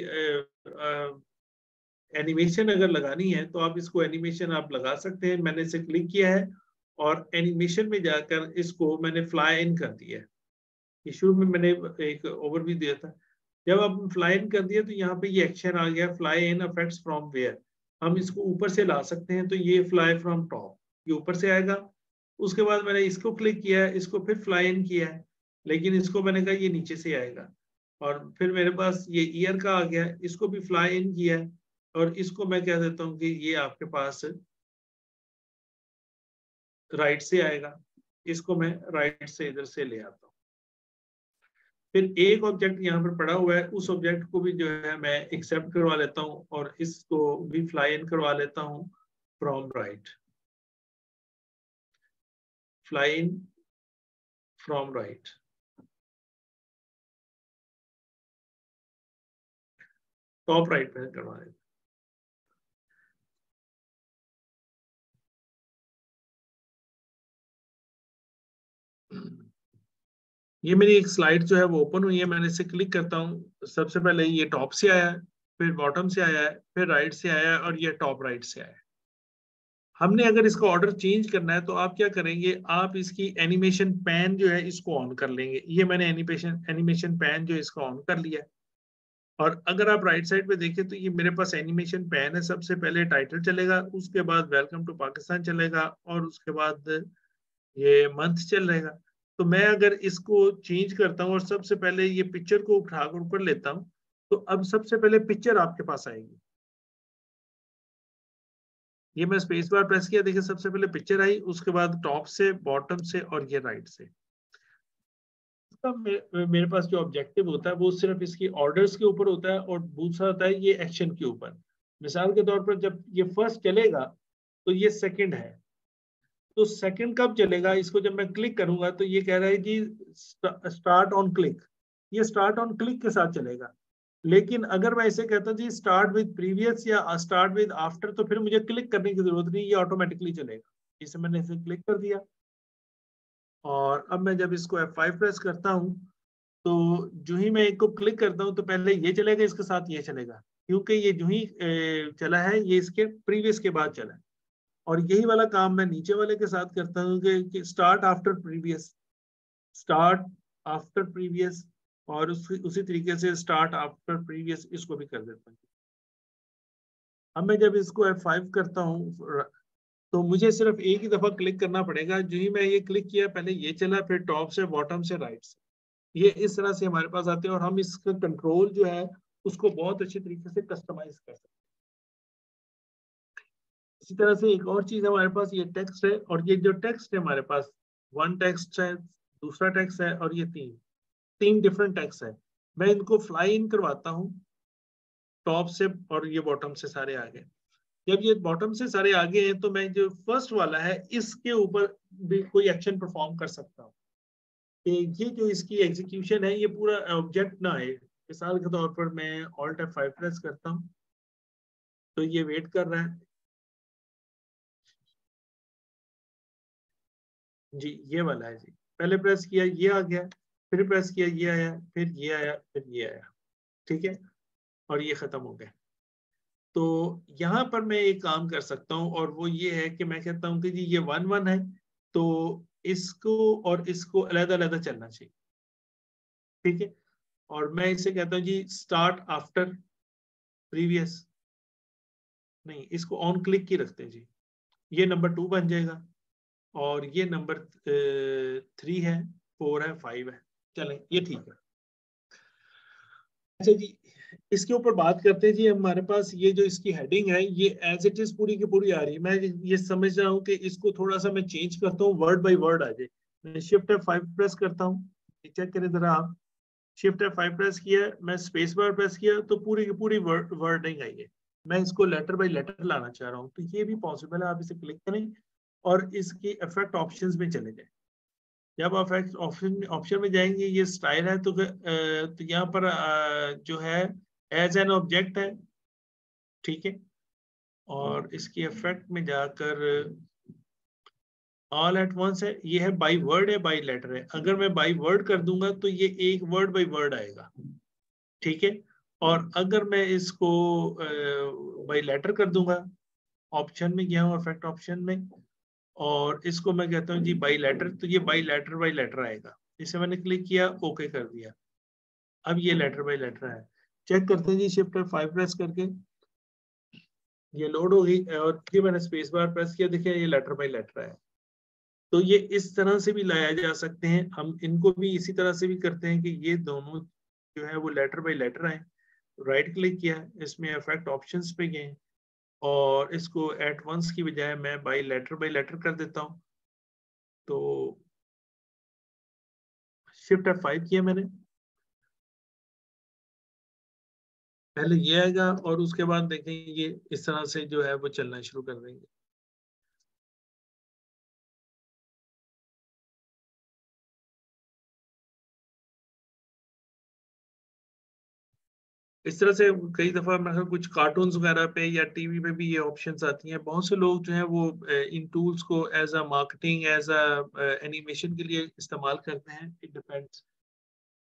S1: एनिमेशन अगर लगानी है तो आप इसको एनिमेशन आप लगा सकते हैं। मैंने इसे क्लिक किया है और एनिमेशन में जाकर इसको मैंने फ्लाई इन कर दिया है। शुरू में मैंने एक ओवरव्यू दिया था। जब आप फ्लाई इन कर दिया तो यहाँ पे ये एक्शन आ गया, fly in effects from where. हम इसको ऊपर से ला सकते हैं, तो ये फ्लाई फ्रॉम टॉप, ये ऊपर से आएगा। उसके बाद मैंने इसको क्लिक किया है, इसको फिर फ्लाई इन किया है, लेकिन इसको मैंने कहा ये नीचे से आएगा। और फिर मेरे पास ये ईयर का आ गया, इसको भी फ्लाई इन किया है और इसको मैं कह देता हूँ कि ये आपके पास राइट से आएगा। इसको मैं राइट से इधर से ले आता हूँ। फिर एक ऑब्जेक्ट यहाँ पर पड़ा हुआ है, उस ऑब्जेक्ट को भी जो है मैं एक्सेप्ट करवा लेता हूँ और इसको भी फ्लाई इन करवा लेता हूँ from right, fly in from right. Top right पे करवा लेता। ये मेरी एक स्लाइड जो है वो ओपन हुई है, मैंने इसे क्लिक करता हूँ। सबसे पहले ये टॉप से आया है, फिर बॉटम से आया है, फिर राइट से आया है और ये टॉप राइट से आया है। हमने अगर इसका ऑर्डर चेंज करना है तो आप क्या करेंगे, आप इसकी एनिमेशन पैन जो है इसको ऑन कर लेंगे। ये मैंने एनिमेशन एनिमेशन पैन जो है इसको ऑन कर लिया है। और अगर आप राइट साइड पे देखें तो ये मेरे पास एनिमेशन पैन है। सबसे पहले टाइटल चलेगा, उसके बाद वेलकम टू पाकिस्तान चलेगा और उसके बाद ये मंथ चलेगा। तो मैं अगर इसको चेंज करता हूँ और सबसे पहले ये पिक्चर को उठाकर ऊपर लेता हूँ, तो अब सबसे पहले पिक्चर आपके पास आएगी। ये मैं स्पेस बार प्रेस किया, देखिए सबसे पहले पिक्चर आई, उसके बाद टॉप से, बॉटम से और ये राइट से। तो मे, मेरे पास जो ऑब्जेक्टिव होता है वो सिर्फ इसकी ऑर्डर्स के ऊपर होता है और दूसरा होता है ये एक्शन के ऊपर। मिसाल के तौर पर जब ये फर्स्ट चलेगा तो ये सेकंड है, तो सेकंड कब चलेगा, इसको जब मैं क्लिक करूंगा तो ये कह रहा है जी स्टार्ट ऑन क्लिक, ये स्टार्ट ऑन क्लिक के साथ चलेगा। लेकिन अगर मैं इसे कहता हूँ जी स्टार्ट विद प्रीवियस या स्टार्ट विद आफ्टर, तो फिर मुझे क्लिक करने की जरूरत नहीं, ये ऑटोमेटिकली चलेगा। इसे मैंने इसे क्लिक कर दिया और अब मैं जब इसको एफ फाइव प्रेस करता हूँ तो जो ही मैं एक को क्लिक करता हूँ तो पहले ये चलेगा, इसके साथ ये चलेगा, क्योंकि ये जो ही चला है ये इसके प्रीवियस के बाद चला है। और यही वाला काम मैं नीचे वाले के साथ करता हूँ कि start after previous, start after previous, और उस, उसी तरीके से स्टार्ट आफ्टर प्रीवियस इसको भी कर देता हूँ। अब मैं जब इसको एफ फाइव करता हूँ तो मुझे सिर्फ एक ही दफा क्लिक करना पड़ेगा। जो ही मैं ये क्लिक किया, पहले ये चला, फिर टॉप से, बॉटम से, राइट से, ये इस तरह से हमारे पास आते हैं और हम इसका कंट्रोल जो है उसको बहुत अच्छी तरीके से कस्टमाइज कर सकते हैं। इसी तरह से एक और चीज हमारे पास ये टेक्स्ट है, और ये जो टेक्स्ट है हमारे पास वन टेक्स्ट है, दूसरा टेक्स्ट है और ये तीन तीन डिफरेंट टेक्स्ट है। मैं इनको फ्लाई इन करवाता हूँ टॉप से और ये बॉटम से सारे आ गए। जब ये बॉटम से सारे आगे हैं तो मैं जो फर्स्ट वाला है इसके ऊपर भी कोई एक्शन परफॉर्म कर सकता हूँ कि ये जो इसकी एग्जीक्यूशन है ये पूरा ऑब्जेक्ट ना आए। मिसाल के तौर पर मैं ऑल्ट एफ फाइव प्रेस करता हूँ तो ये वेट कर रहा है जी, ये वाला है जी, पहले प्रेस किया ये आ गया, फिर प्रेस किया ये आया, फिर ये आया, फिर ये आया, ठीक है, और ये खत्म हो गया। तो यहाँ पर मैं एक काम कर सकता हूँ और वो ये है कि मैं कहता हूँ कि जी ये वन वन है तो इसको और इसको अलग अलग चलना चाहिए, ठीक है। और मैं इसे कहता हूँ जी स्टार्ट आफ्टर प्रीवियस, नहीं इसको ऑन क्लिक की रखते हैं जी, ये नंबर टू बन जाएगा और ये नंबर थ्री है, फोर है, फाइव है, चलें ये ठीक है। अच्छा जी, इसके ऊपर बात करते हैं जी। हमारे पास ये जो इसकी हेडिंग है ये एज इट इज पूरी की पूरी आ रही है। मैं ये समझ रहा हूँ कि इसको थोड़ा सा मैं चेंज करता हूँ, वर्ड बाय वर्ड आ जाए। मैं शिफ्ट एफ फाइव प्रेस करता हूँ, चेक करें जरा आप, शिफ्ट एफ फाइव प्रेस किया, मैं स्पेस बार प्रेस किया तो पूरी की पूरी वर्ड वर्डिंग आई है। मैं इसको लेटर बाय लेटर लाना चाह रहा हूँ तो ये भी पॉसिबल है। आप इसे क्लिक करें और इसकी इफेक्ट ऑप्शंस में चले जाए। जब आप ऑप्शन ऑप्शन में जाएंगे ये स्टाइल है तो, तो यहाँ पर जो है एज एन ऑब्जेक्ट है, ठीक है, और इसकी इफेक्ट में जाकर ऑल एट वंस है, ये है बाय वर्ड है, बाय लेटर है। अगर मैं बाय वर्ड कर दूंगा तो ये एक वर्ड बाय वर्ड आएगा, ठीक है। और अगर मैं इसको बाय लेटर कर दूंगा, ऑप्शन में गया हूँ इफेक्ट ऑप्शन में, और इसको मैं कहता हूँ जी बाई लेटर, तो ये बाई लेटर बाई लेटर आएगा। इसे मैंने क्लिक किया, ओके कर दिया, अब ये लेटर बाई लेटर है। चेक करते हैं जी, शिफ्ट फाइव प्रेस करके ये लोड हो गई और ये मैंने स्पेस बार प्रेस किया, देखिए ये लेटर बाई लेटर है। तो ये इस तरह से भी लाया जा सकते हैं। हम इनको भी इसी तरह से भी करते हैं कि ये दोनों जो है वो लेटर बाई लेटर आए। राइट क्लिक किया, इसमें इफेक्ट ऑप्शंस पे गए और इसको एट वंस की बजाय मैं बाई लेटर बाई लेटर कर देता हूँ। तो शिफ्ट एफ फाइव किया मैंने, पहले ये आएगा और उसके बाद देखें ये इस तरह से जो है वो चलना शुरू कर देंगे। इस तरह से कई दफा मतलब कुछ कार्टून्स वगैरह पे या टीवी पे भी ये ऑप्शंस आती हैं। बहुत से लोग जो है वो इन टूल्स को as a marketing, as a animation के लिए इस्तेमाल करते हैं। इट डिपेंड्स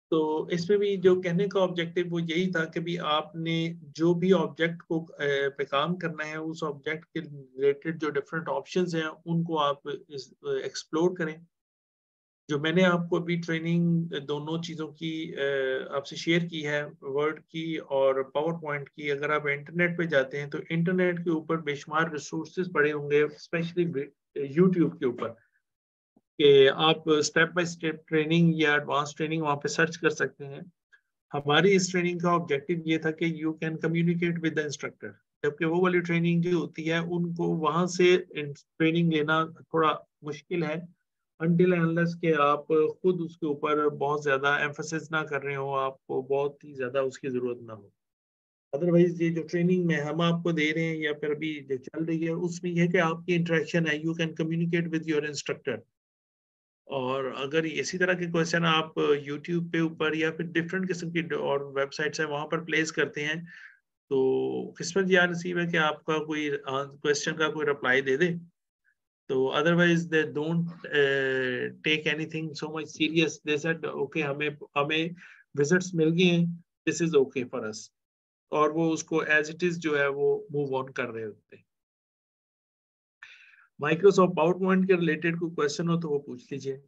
S1: तो इसमें भी जो कहने का ऑब्जेक्टिव वो यही था कि भी आपने जो भी ऑब्जेक्ट को पे काम करना है उस ऑब्जेक्ट के रिलेटेड जो डिफरेंट ऑप्शंस हैं उनको आप एक्सप्लोर करें। जो मैंने आपको अभी ट्रेनिंग दोनों चीज़ों की आपसे शेयर की है, वर्ड की और पावर पॉइंट की, अगर आप इंटरनेट पे जाते हैं तो इंटरनेट के ऊपर बेशुमार रिसोर्सेज पड़े होंगे, स्पेशली यूट्यूब के ऊपर, कि आप स्टेप बाय स्टेप ट्रेनिंग या एडवांस ट्रेनिंग वहाँ पे सर्च कर सकते हैं। हमारी इस ट्रेनिंग का ऑब्जेक्टिव ये था कि you can communicate with the instructor, जबकि वो वाली ट्रेनिंग जो होती है उनको वहाँ से ट्रेनिंग लेना थोड़ा मुश्किल है अनटिल अनलेस के आप खुद उसके ऊपर बहुत ज़्यादा एम्फोसिस ना कर रहे हो, आपको बहुत ही ज़्यादा उसकी ज़रूरत ना हो। अदरवाइज ये जो ट्रेनिंग में हम आपको दे रहे हैं या फिर अभी जो चल रही है उसमें यह है कि आपकी इंटरेक्शन है, you can communicate with your instructor. और अगर इसी तरह के क्वेश्चन आप यूट्यूब पे ऊपर या फिर डिफरेंट किस्म की और वेबसाइट्स हैं वहाँ पर प्लेस करते हैं तो किस्मत या नसीब है कि आपका कोई क्वेश्चन का कोई रिप्लाई दे दे। तो otherwise they don't take anything so much serious, they said okay हमें हमें विजिट्स मिल गई हैं, this is okay for us, और वो उसको एज इट इज जो है वो मूव ऑन कर रहे होते हैं। माइक्रोसॉफ्ट पावर पॉइंट के रिलेटेड कोई क्वेश्चन हो तो वो पूछ लीजिए।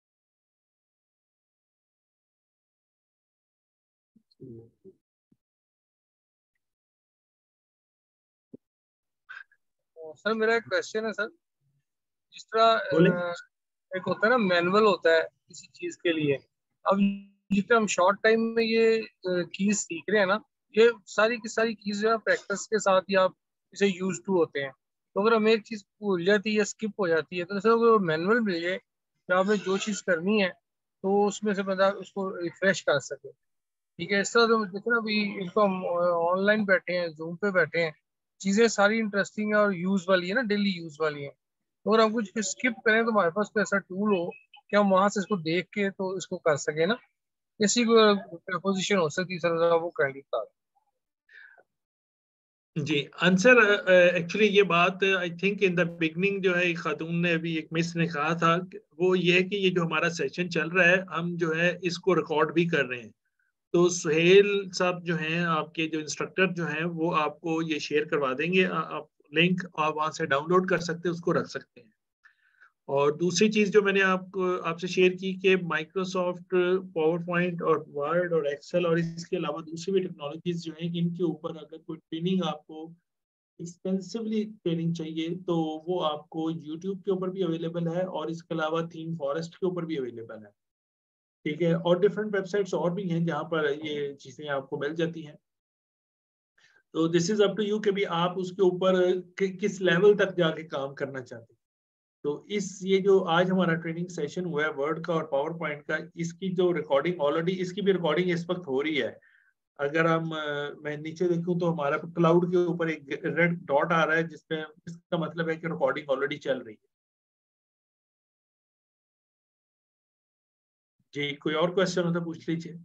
S8: सर मेरा एक क्वेश्चन है सर, जिस तरह
S1: बोले।
S8: एक होता है ना मैनुअल होता है किसी चीज के लिए, अब जितने हम शॉर्ट टाइम में ये कीज सीख रहे हैं ना, ये सारी की सारी कीज जो है प्रैक्टिस के साथ ही आप इसे यूज टू होते हैं। तो अगर हमें एक चीज भूल जाती है या स्किप हो जाती है तो सर अगर मैनुअल मिल जाए तो आपने जो चीज करनी है तो उसमें से बंदा उसको रिफ्रेश कर सके। ठीक है, इस तरह तो देखो ना अभी इसको हम ऑनलाइन बैठे हैं, जूम पे बैठे हैं, चीजें सारी इंटरेस्टिंग है और यूज वाली है ना, डेली यूज वाली है। तो अगर हम कुछ स्किप करें तो हमारे पास कोई ऐसा टूल हो कि हम वहां से इसको देख के तो इसको कर सके ना, इसी को प्रपोजिशन हो सकती है सर, वो काइंडली बता दें।
S1: जी आंसर एक्चुअली ये बात I think in the beginning जो है खातून ने अभी एक मिस ने कहा था, वो ये है कि ये जो हमारा सेशन चल रहा है हम जो है इसको रिकॉर्ड भी कर रहे हैं। तो सुहेल साहब जो हैं आपके जो इंस्ट्रक्टर जो हैं वो आपको ये शेयर करवा देंगे, आप लिंक आप वहाँ से डाउनलोड कर सकते हैं, उसको रख सकते हैं। और दूसरी चीज जो मैंने आपको आपसे शेयर की कि माइक्रोसॉफ्ट पावर पॉइंट और वर्ड और एक्सेल और इसके अलावा दूसरी भी टेक्नोलॉजीज जो हैं इनके ऊपर अगर कोई ट्रेनिंग आपको एक्सपेंसिवली ट्रेनिंग चाहिए तो वो आपको यूट्यूब के ऊपर भी अवेलेबल है और इसके अलावा थीम फॉरेस्ट के ऊपर भी अवेलेबल है। ठीक है, और डिफरेंट वेबसाइट्स और भी हैं जहाँ पर ये चीजें आपको मिल जाती हैं। तो this is up to you कि भी आप उसके ऊपर कि, किस लेवल तक जाके काम करना चाहते हैं। तो इस ये जो आज हमारा ट्रेनिंग सेशन हुआ है वर्ड का और पावर पॉइंट का, इसकी जो रिकॉर्डिंग ऑलरेडी इसकी भी रिकॉर्डिंग इस वक्त हो रही है। अगर हम मैं नीचे देखूं तो हमारा क्लाउड के ऊपर एक रेड डॉट आ रहा है जिसमें इसका मतलब है कि रिकॉर्डिंग ऑलरेडी चल रही है। जी कोई और क्वेश्चन हो तो पूछ लीजिए।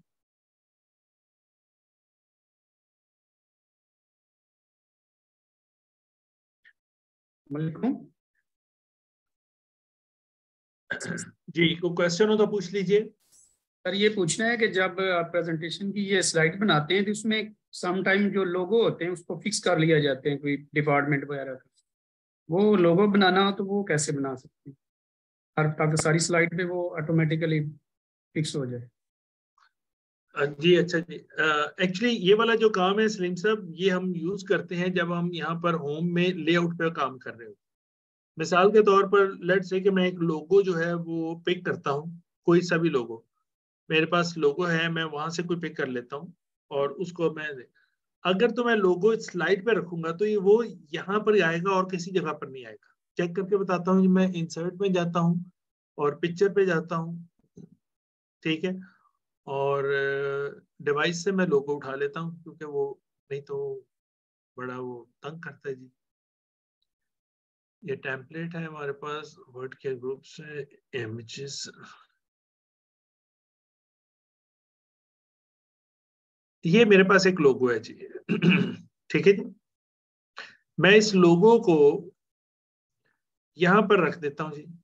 S1: जी कोई क्वेश्चन हो तो पूछ लीजिए।
S9: सर ये पूछना है कि जब आप प्रेजेंटेशन की ये स्लाइड बनाते हैं तो उसमें सम टाइम जो लोगो होते हैं उसको फिक्स कर लिया जाते हैं कोई डिपार्टमेंट वगैरह का, वो लोगो बनाना हो तो वो कैसे बना सकते हैं हर ताकि सारी स्लाइड पे वो ऑटोमेटिकली फिक्स हो जाए।
S1: जी अच्छा जी, एक्चुअली uh, ये वाला जो काम है सलीम साहब ये हम यूज करते हैं जब हम यहाँ पर होम में लेआउट पे काम कर रहे हो। मिसाल के तौर पर लेट्स से कि मैं एक लोगो जो है वो पिक करता हूँ, कोई सा भी लोगो मेरे पास लोगो है, मैं वहां से कोई पिक कर लेता हूँ और उसको मैं अगर तो मैं लोगो स्लाइड पे रखूंगा तो ये वो यहाँ पर आएगा और किसी जगह पर नहीं आएगा। चेक करके बताता हूँ, मैं इंसर्ट में जाता हूँ और पिक्चर पे जाता हूँ, ठीक है, और डिवाइस से मैं लोगो उठा लेता हूँ क्योंकि वो नहीं तो बड़ा वो तंग करता है जी। ये टेम्पलेट है हमारे पास वर्ड के ग्रुप से, इमेजेस, ये मेरे पास एक लोगो है जी ठीक है जी, मैं इस लोगो को यहां पर रख देता हूं जी।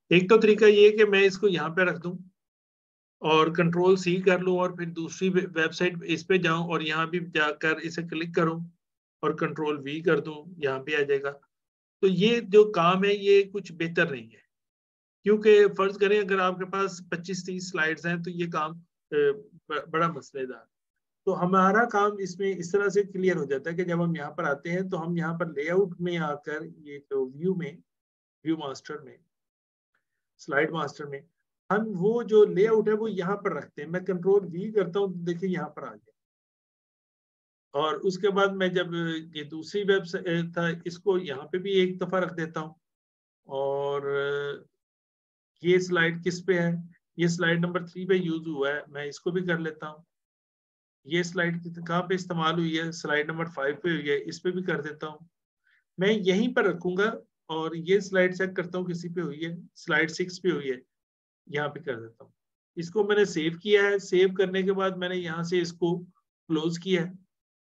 S1: एक तो तरीका ये है कि मैं इसको यहाँ पे रख दूं और कंट्रोल सी कर लूं और फिर दूसरी वेबसाइट इस पे जाऊं और यहाँ भी जाकर इसे क्लिक करूं और कंट्रोल वी कर दूं, यहाँ पे आ जाएगा। तो ये जो काम है ये कुछ बेहतर नहीं है, क्योंकि फर्ज करें अगर आपके पास पच्चीस तीस स्लाइड्स हैं तो ये काम बड़ा मसलेदार। तो हमारा काम इसमें इस तरह से क्लियर हो जाता है कि जब हम यहाँ पर आते हैं तो हम यहाँ पर लेआउट में आकर ये जो व्यू में व्यू मास्टर में स्लाइड मास्टर में हम वो जो लेआउट है वो यहाँ पर रखते हैं। मैं कंट्रोल वी करता हूँ तो देखिए यहाँ पर आ गया। और उसके बाद मैं जब ये दूसरी वेबसाइट था इसको यहाँ पे भी एक दफा रख देता हूँ। और ये स्लाइड किस पे है, ये स्लाइड नंबर थ्री पे यूज हुआ है, मैं इसको भी कर लेता हूँ। ये स्लाइड कहाँ पे इस्तेमाल हुई है, स्लाइड नंबर फाइव पे हुई है, इस पे भी कर देता हूँ। मैं यहीं पर रखूंगा और ये स्लाइड चेक करता हूँ किसी पे हुई है, स्लाइड सिक्स पे हुई है, यहाँ पे कर देता हूँ। इसको मैंने सेव किया है। सेव करने के बाद मैंने यहाँ से इसको क्लोज किया है।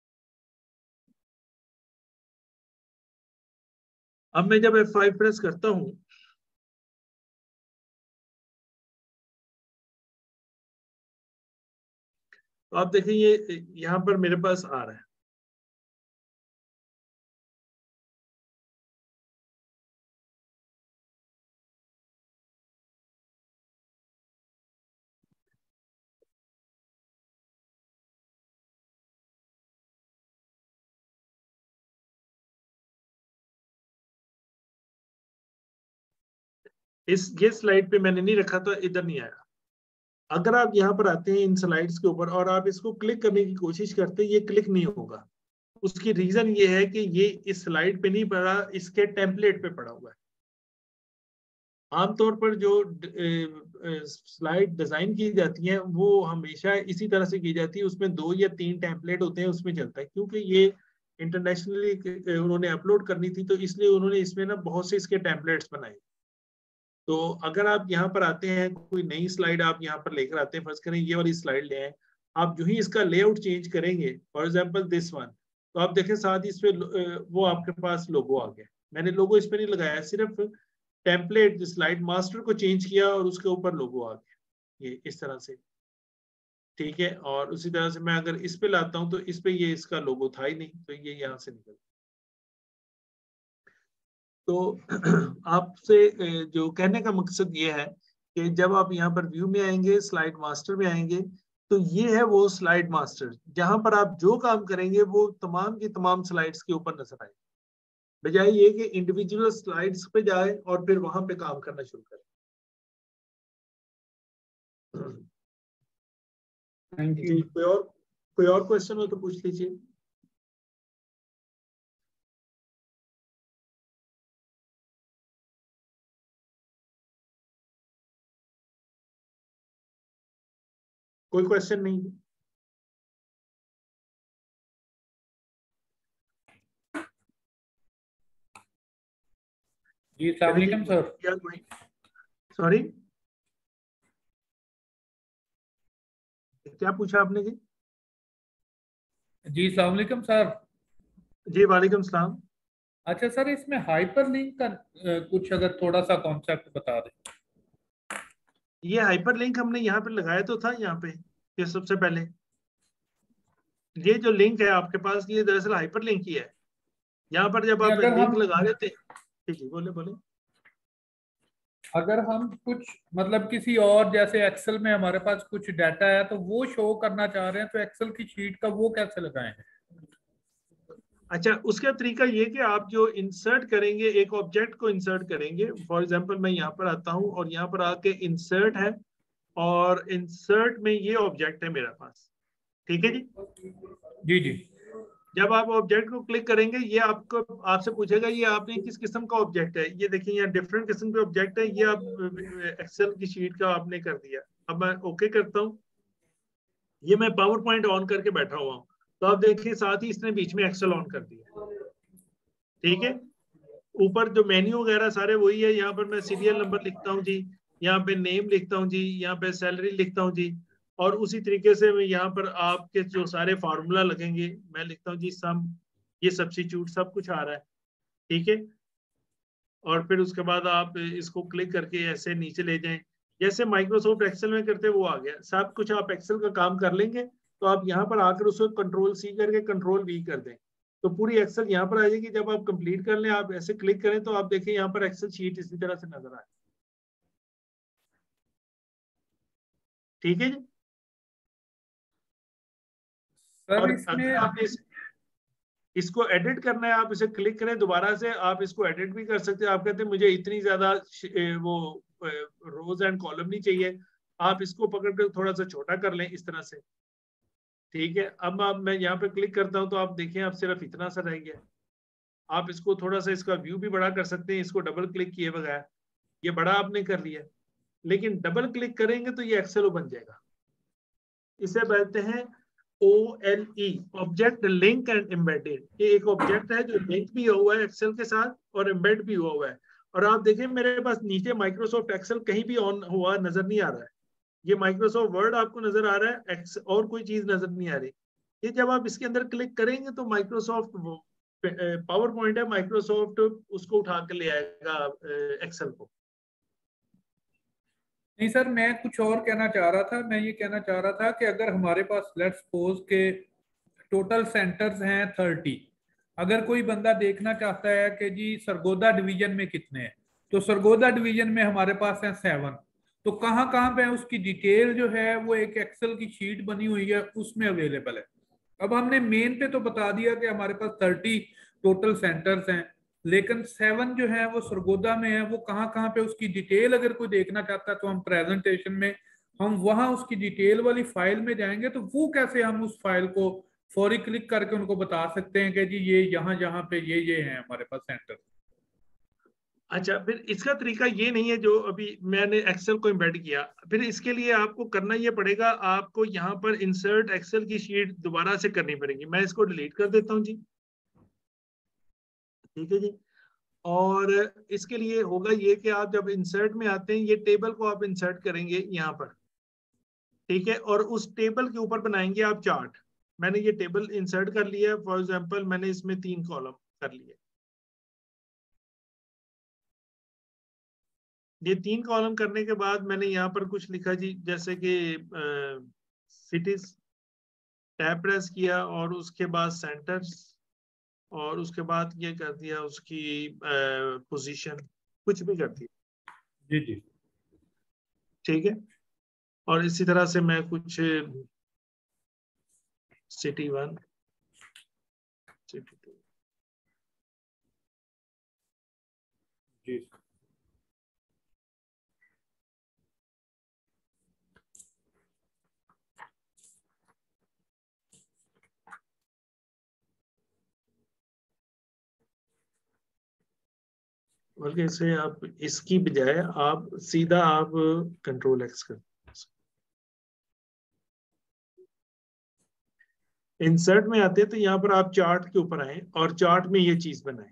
S1: अब मैं जब एफ फाइव प्रेस करता हूँ तो आप देखें ये यहाँ पर मेरे पास आ रहा है। इस ये स्लाइड पे मैंने नहीं रखा तो इधर नहीं आया। अगर आप यहाँ पर आते हैं इन स्लाइड्स के ऊपर और आप इसको क्लिक करने की कोशिश करते हैं, ये क्लिक नहीं होगा। उसकी रीजन ये है कि ये इस स्लाइड पे नहीं पड़ा, इसके टेम्पलेट पे पड़ा हुआ है। आमतौर पर जो स्लाइड डिजाइन की जाती है वो हमेशा इसी तरह से की जाती है, उसमें दो या तीन टेम्पलेट होते हैं, उसमें चलता है। क्योंकि ये इंटरनेशनली उन्होंने अपलोड करनी थी तो इसलिए उन्होंने इसमें ना बहुत से इसके टेम्पलेट्स बनाए। तो अगर आप यहाँ पर आते हैं, कोई नई स्लाइड आप यहाँ पर लेकर आते हैं, फर्ज करें ये वाली स्लाइड ले आए, आप जो ही इसका लेआउट चेंज करेंगे, फॉर एग्जांपल दिस वन, तो आप देखें साथ ही इस पे वो आपके पास लोगो आ गया। मैंने लोगो इस पे नहीं लगाया, सिर्फ टेम्पलेट स्लाइड मास्टर को चेंज किया और उसके ऊपर लोगो आ गया, ये इस तरह से, ठीक है। और उसी तरह से मैं अगर इस पे लाता हूँ तो इस पे ये इसका लोगो था ही नहीं, तो ये यहाँ से निकल। तो आपसे जो कहने का मकसद ये है कि जब आप यहाँ पर व्यू में आएंगे, स्लाइड मास्टर में आएंगे, तो ये है वो स्लाइड मास्टर जहां पर आप जो काम करेंगे वो तमाम की तमाम स्लाइड्स के ऊपर नजर आए, बजाय ये कि इंडिविजुअल स्लाइड्स पे जाए और फिर वहां पे काम करना शुरू करें।
S3: Thank you.
S1: कोई और कोई और क्वेश्चन हो तो पूछ लीजिए। कोई क्वेश्चन नहीं?
S3: जी अस्सलाम वालेकुम सर।
S1: सॉरी क्या पूछा आपने जी?
S3: जी अस्सलाम वालेकुम सर।
S1: जी वालेकुम सलाम।
S3: अच्छा सर, इसमें हाइपरलिंक का कुछ अगर थोड़ा सा कॉन्सेप्ट बता दें।
S1: ये हाइपरलिंक हमने यहाँ पे लगाया तो था, यहाँ पे ये सबसे पहले ये जो लिंक है आपके पास, ये दरअसल हाइपरलिंक ही है। यहाँ पर जब आप लिंक
S3: हम...
S1: लगा रहे थे, ठीक है, बोले बोले।
S3: अगर हम कुछ मतलब किसी और जैसे एक्सेल में हमारे पास कुछ डाटा है तो वो शो करना चाह रहे हैं, तो एक्सेल की शीट का वो कैसे लगाएं?
S1: अच्छा, उसका तरीका ये कि आप जो इंसर्ट करेंगे, एक ऑब्जेक्ट को इंसर्ट करेंगे। फॉर एग्जांपल मैं यहाँ पर आता हूँ और यहाँ पर आके इंसर्ट है और इंसर्ट में ये ऑब्जेक्ट है मेरे पास, ठीक है जी
S3: जी जी।
S1: जब आप ऑब्जेक्ट को क्लिक करेंगे ये आपको आपसे पूछेगा ये आपने किस किस्म का ऑब्जेक्ट है। ये देखिए यहाँ डिफरेंट किस्म के ऑब्जेक्ट है, ये आप एक्सेल की शीट का आपने कर दिया। अब मैं ओके करता हूँ, ये मैं पावर पॉइंट ऑन करके बैठा हुआ हूँ, तो आप देखिए साथ ही इसने बीच में एक्सेल ऑन कर दिया, ठीक है। ऊपर जो मेन्यू वगैरह सारे वही है। यहाँ पर मैं सीरियल नंबर लिखता हूँ जी, यहाँ पे नेम लिखता हूँ जी, यहाँ पे सैलरी लिखता हूँ जी, और उसी तरीके से मैं यहाँ पर आपके जो सारे फार्मूला लगेंगे मैं लिखता हूँ जी सम, ये सब्स्टिट्यूट, सब कुछ आ रहा है, ठीक है। और फिर उसके बाद आप इसको क्लिक करके ऐसे नीचे ले जाएं, जैसे माइक्रोसॉफ्ट एक्सेल में करते हैं वो आ गया। सब कुछ आप एक्सेल का काम कर लेंगे तो आप यहाँ पर आकर उसको कंट्रोल सी करके कंट्रोल वी कर दें तो पूरी एक्सेल यहाँ पर आ जाएगी। जब आप कंप्लीट कर लें, आप ऐसे क्लिक करें तो आप देखें यहाँ पर एक्सेल शीट इसी तरह से नजर आए। ठीक है जी।
S3: सर
S1: और
S3: इसमें
S1: अगर आपने इस, इसको एडिट करना है, आप इसे क्लिक करें दोबारा से, आप इसको एडिट भी कर सकते हैं। आप कहते हैं मुझे इतनी ज्यादा वो रोज एंड कॉलम नहीं चाहिए, आप इसको पकड़ कर थोड़ा सा छोटा कर लें इस तरह से। ठीक है, अब आप मैं यहाँ पे क्लिक करता हूँ तो आप देखें अब सिर्फ इतना सा रह गया। आप इसको थोड़ा सा इसका व्यू भी बड़ा कर सकते हैं, इसको डबल क्लिक किए बगैर। ये बड़ा आपने कर लिया, लेकिन डबल क्लिक करेंगे तो ये एक्सेल बन जाएगा। इसे कहते हैं O L E, object link and embedded. ये एक ऑब्जेक्ट है जो लिंक भी हुआ है एक्सेल के साथ और एम्बेड भी हुआ हुआ है। और आप देखें मेरे पास नीचे माइक्रोसॉफ्ट एक्सेल कहीं भी ऑन हुआ नजर नहीं आ रहा है। ये माइक्रोसॉफ्ट वर्ड आपको नजर आ रहा है, एक्स और कोई चीज नजर नहीं आ रही। ये जब आप इसके अंदर क्लिक करेंगे तो माइक्रोसॉफ्ट पावर पॉइंट है, माइक्रोसॉफ्ट उसको उठा के ले आएगा एक्सेल को।
S3: नहीं सर, मैं कुछ और कहना चाह रहा था। मैं ये कहना चाह रहा था कि अगर हमारे पास लेट्स सपोज के टोटल सेंटर्स हैं थर्टी, अगर कोई बंदा देखना चाहता है कि जी सरगोदा डिवीजन में कितने हैं, तो सरगोदा डिवीजन में हमारे पास है सेवन, तो कहाँ कहाँ पे उसकी डिटेल जो है वो एक एक्सेल की शीट बनी हुई है उसमें अवेलेबल है। अब हमने मेन पे तो बता दिया कि हमारे पास थर्टी टोटल सेंटर्स हैं, लेकिन सेवन जो है वो सरगोदा में है। वो कहाँ कहाँ पे उसकी डिटेल अगर कोई देखना चाहता है तो हम प्रेजेंटेशन में हम वहां उसकी डिटेल वाली फाइल में जाएंगे, तो वो कैसे हम उस फाइल को फौरी क्लिक करके उनको बता सकते हैं कि जी ये यहाँ जहाँ पे ये ये हैं हमारे पास सेंटर।
S1: अच्छा, फिर इसका तरीका ये नहीं है जो अभी मैंने एक्सेल को एम्बेड किया। फिर इसके लिए आपको करना ये पड़ेगा, आपको यहाँ पर इंसर्ट एक्सेल की शीट दोबारा से करनी पड़ेगी। मैं इसको डिलीट कर देता हूँ जी। ठीक है जी। और इसके लिए होगा ये कि आप जब इंसर्ट में आते हैं, ये टेबल को आप इंसर्ट करेंगे यहाँ पर। ठीक है, और उस टेबल के ऊपर बनाएंगे आप चार्ट। मैंने ये टेबल इंसर्ट कर लिया है, फॉर एग्जांपल मैंने इसमें तीन कॉलम कर लिए। ये तीन कॉलम करने के बाद मैंने यहाँ पर कुछ लिखा जी, जैसे कि सिटीज, टैब प्रेस किया और उसके बाद सेंटर्स, और उसके बाद ये कर दिया उसकी पोजीशन, कुछ भी कर दिया।
S3: जी जी
S1: ठीक है। और इसी तरह से मैं कुछ सिटी वन, सिटी टू,
S3: जी
S1: बल्कि इसे आप इसकी बजाय आप सीधा आप कंट्रोल एक्स कर, इंसर्ट में आते हैं तो यहाँ पर आप चार्ट के ऊपर आए और चार्ट में ये चीज बनाएं।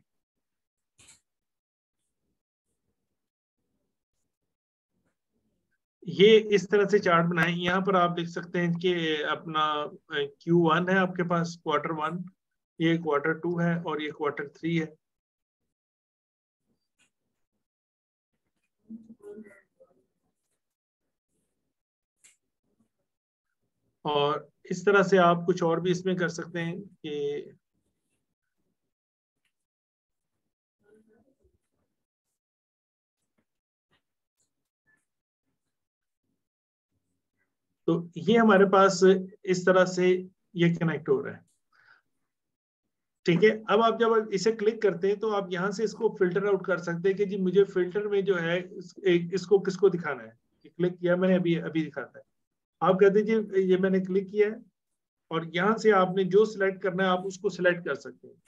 S1: ये इस तरह से चार्ट बनाएं। यहाँ पर आप लिख सकते हैं कि अपना क्यू वन है आपके पास, क्वार्टर वन, ये क्वार्टर टू है और ये क्वार्टर थ्री है। और इस तरह से आप कुछ और भी इसमें कर सकते हैं कि तो ये हमारे पास इस तरह से ये कनेक्ट हो रहा है। ठीक है, अब आप जब इसे क्लिक करते हैं तो आप यहाँ से इसको फिल्टर आउट कर सकते हैं कि जी मुझे फिल्टर में जो है इस, इसको किसको दिखाना है। क्लिक किया मैंने, अभी अभी दिखाता है। आप कहते हैं जी ये मैंने क्लिक किया है और यहाँ से आपने जो सिलेक्ट करना है आप उसको सिलेक्ट कर सकते हैं।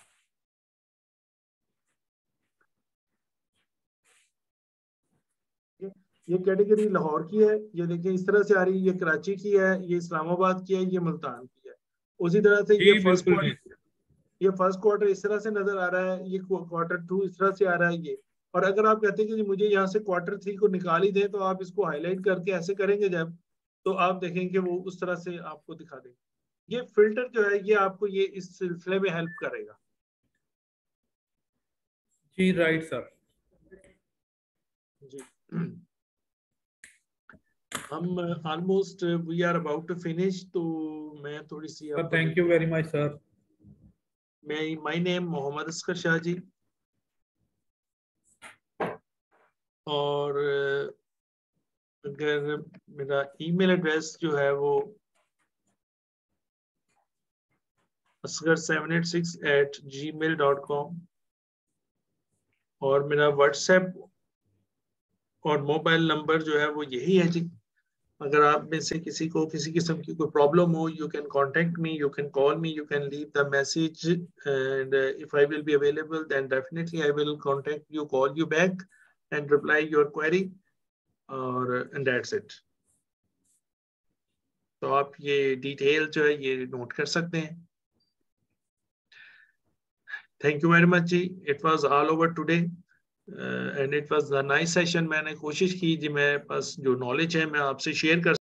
S1: ये कैटेगरी लाहौर की है, ये देखिए इस तरह से आ रही है। ये कराची की है, ये इस्लामाबाद की है, ये मुल्तान की है। उसी तरह से ये फर्स्ट क्वार्टर, ये फर्स्ट क्वार्टर इस तरह से नजर आ रहा है, ये क्वार्टर टू इस तरह से आ रहा है ये। और अगर आप कहते हैं कि मुझे यहाँ से क्वार्टर थ्री को निकाल ही दें तो आप इसको हाईलाइट करके ऐसे करेंगे जब, तो आप देखेंगे वो उस तरह से आपको दिखा देंगे। ये फिल्टर जो है ये आपको ये इस सिलसिले में हेल्प करेगा।
S3: जी राइट सर।
S1: जी हम almost we are about to finish, तो मैं थोड़ी सी
S3: sir thank you very much sir.
S1: मैं माय नेम मोहम्मद अस्कर शाह जी, और अगर मेरा ईमेल एड्रेस जो है वो Asgar seven eight six eight Gmail dot com, और मेरा व्हाट्सएप और मोबाइल नंबर जो है वो यही है जी। अगर आप में से किसी को किसी किस्म की कोई प्रॉब्लम हो, you can contact me, you can call me, you can leave the message, and if I will be available then definitely I will contact you, call you back and reply your query, और एंड दैट्स इट। तो आप ये डिटेल जो है ये नोट कर सकते हैं। थैंक यू वेरी मच जी, it was all over today and it was a nice session. मैंने कोशिश की जी मेरे पास जो नॉलेज है मैं आपसे शेयर कर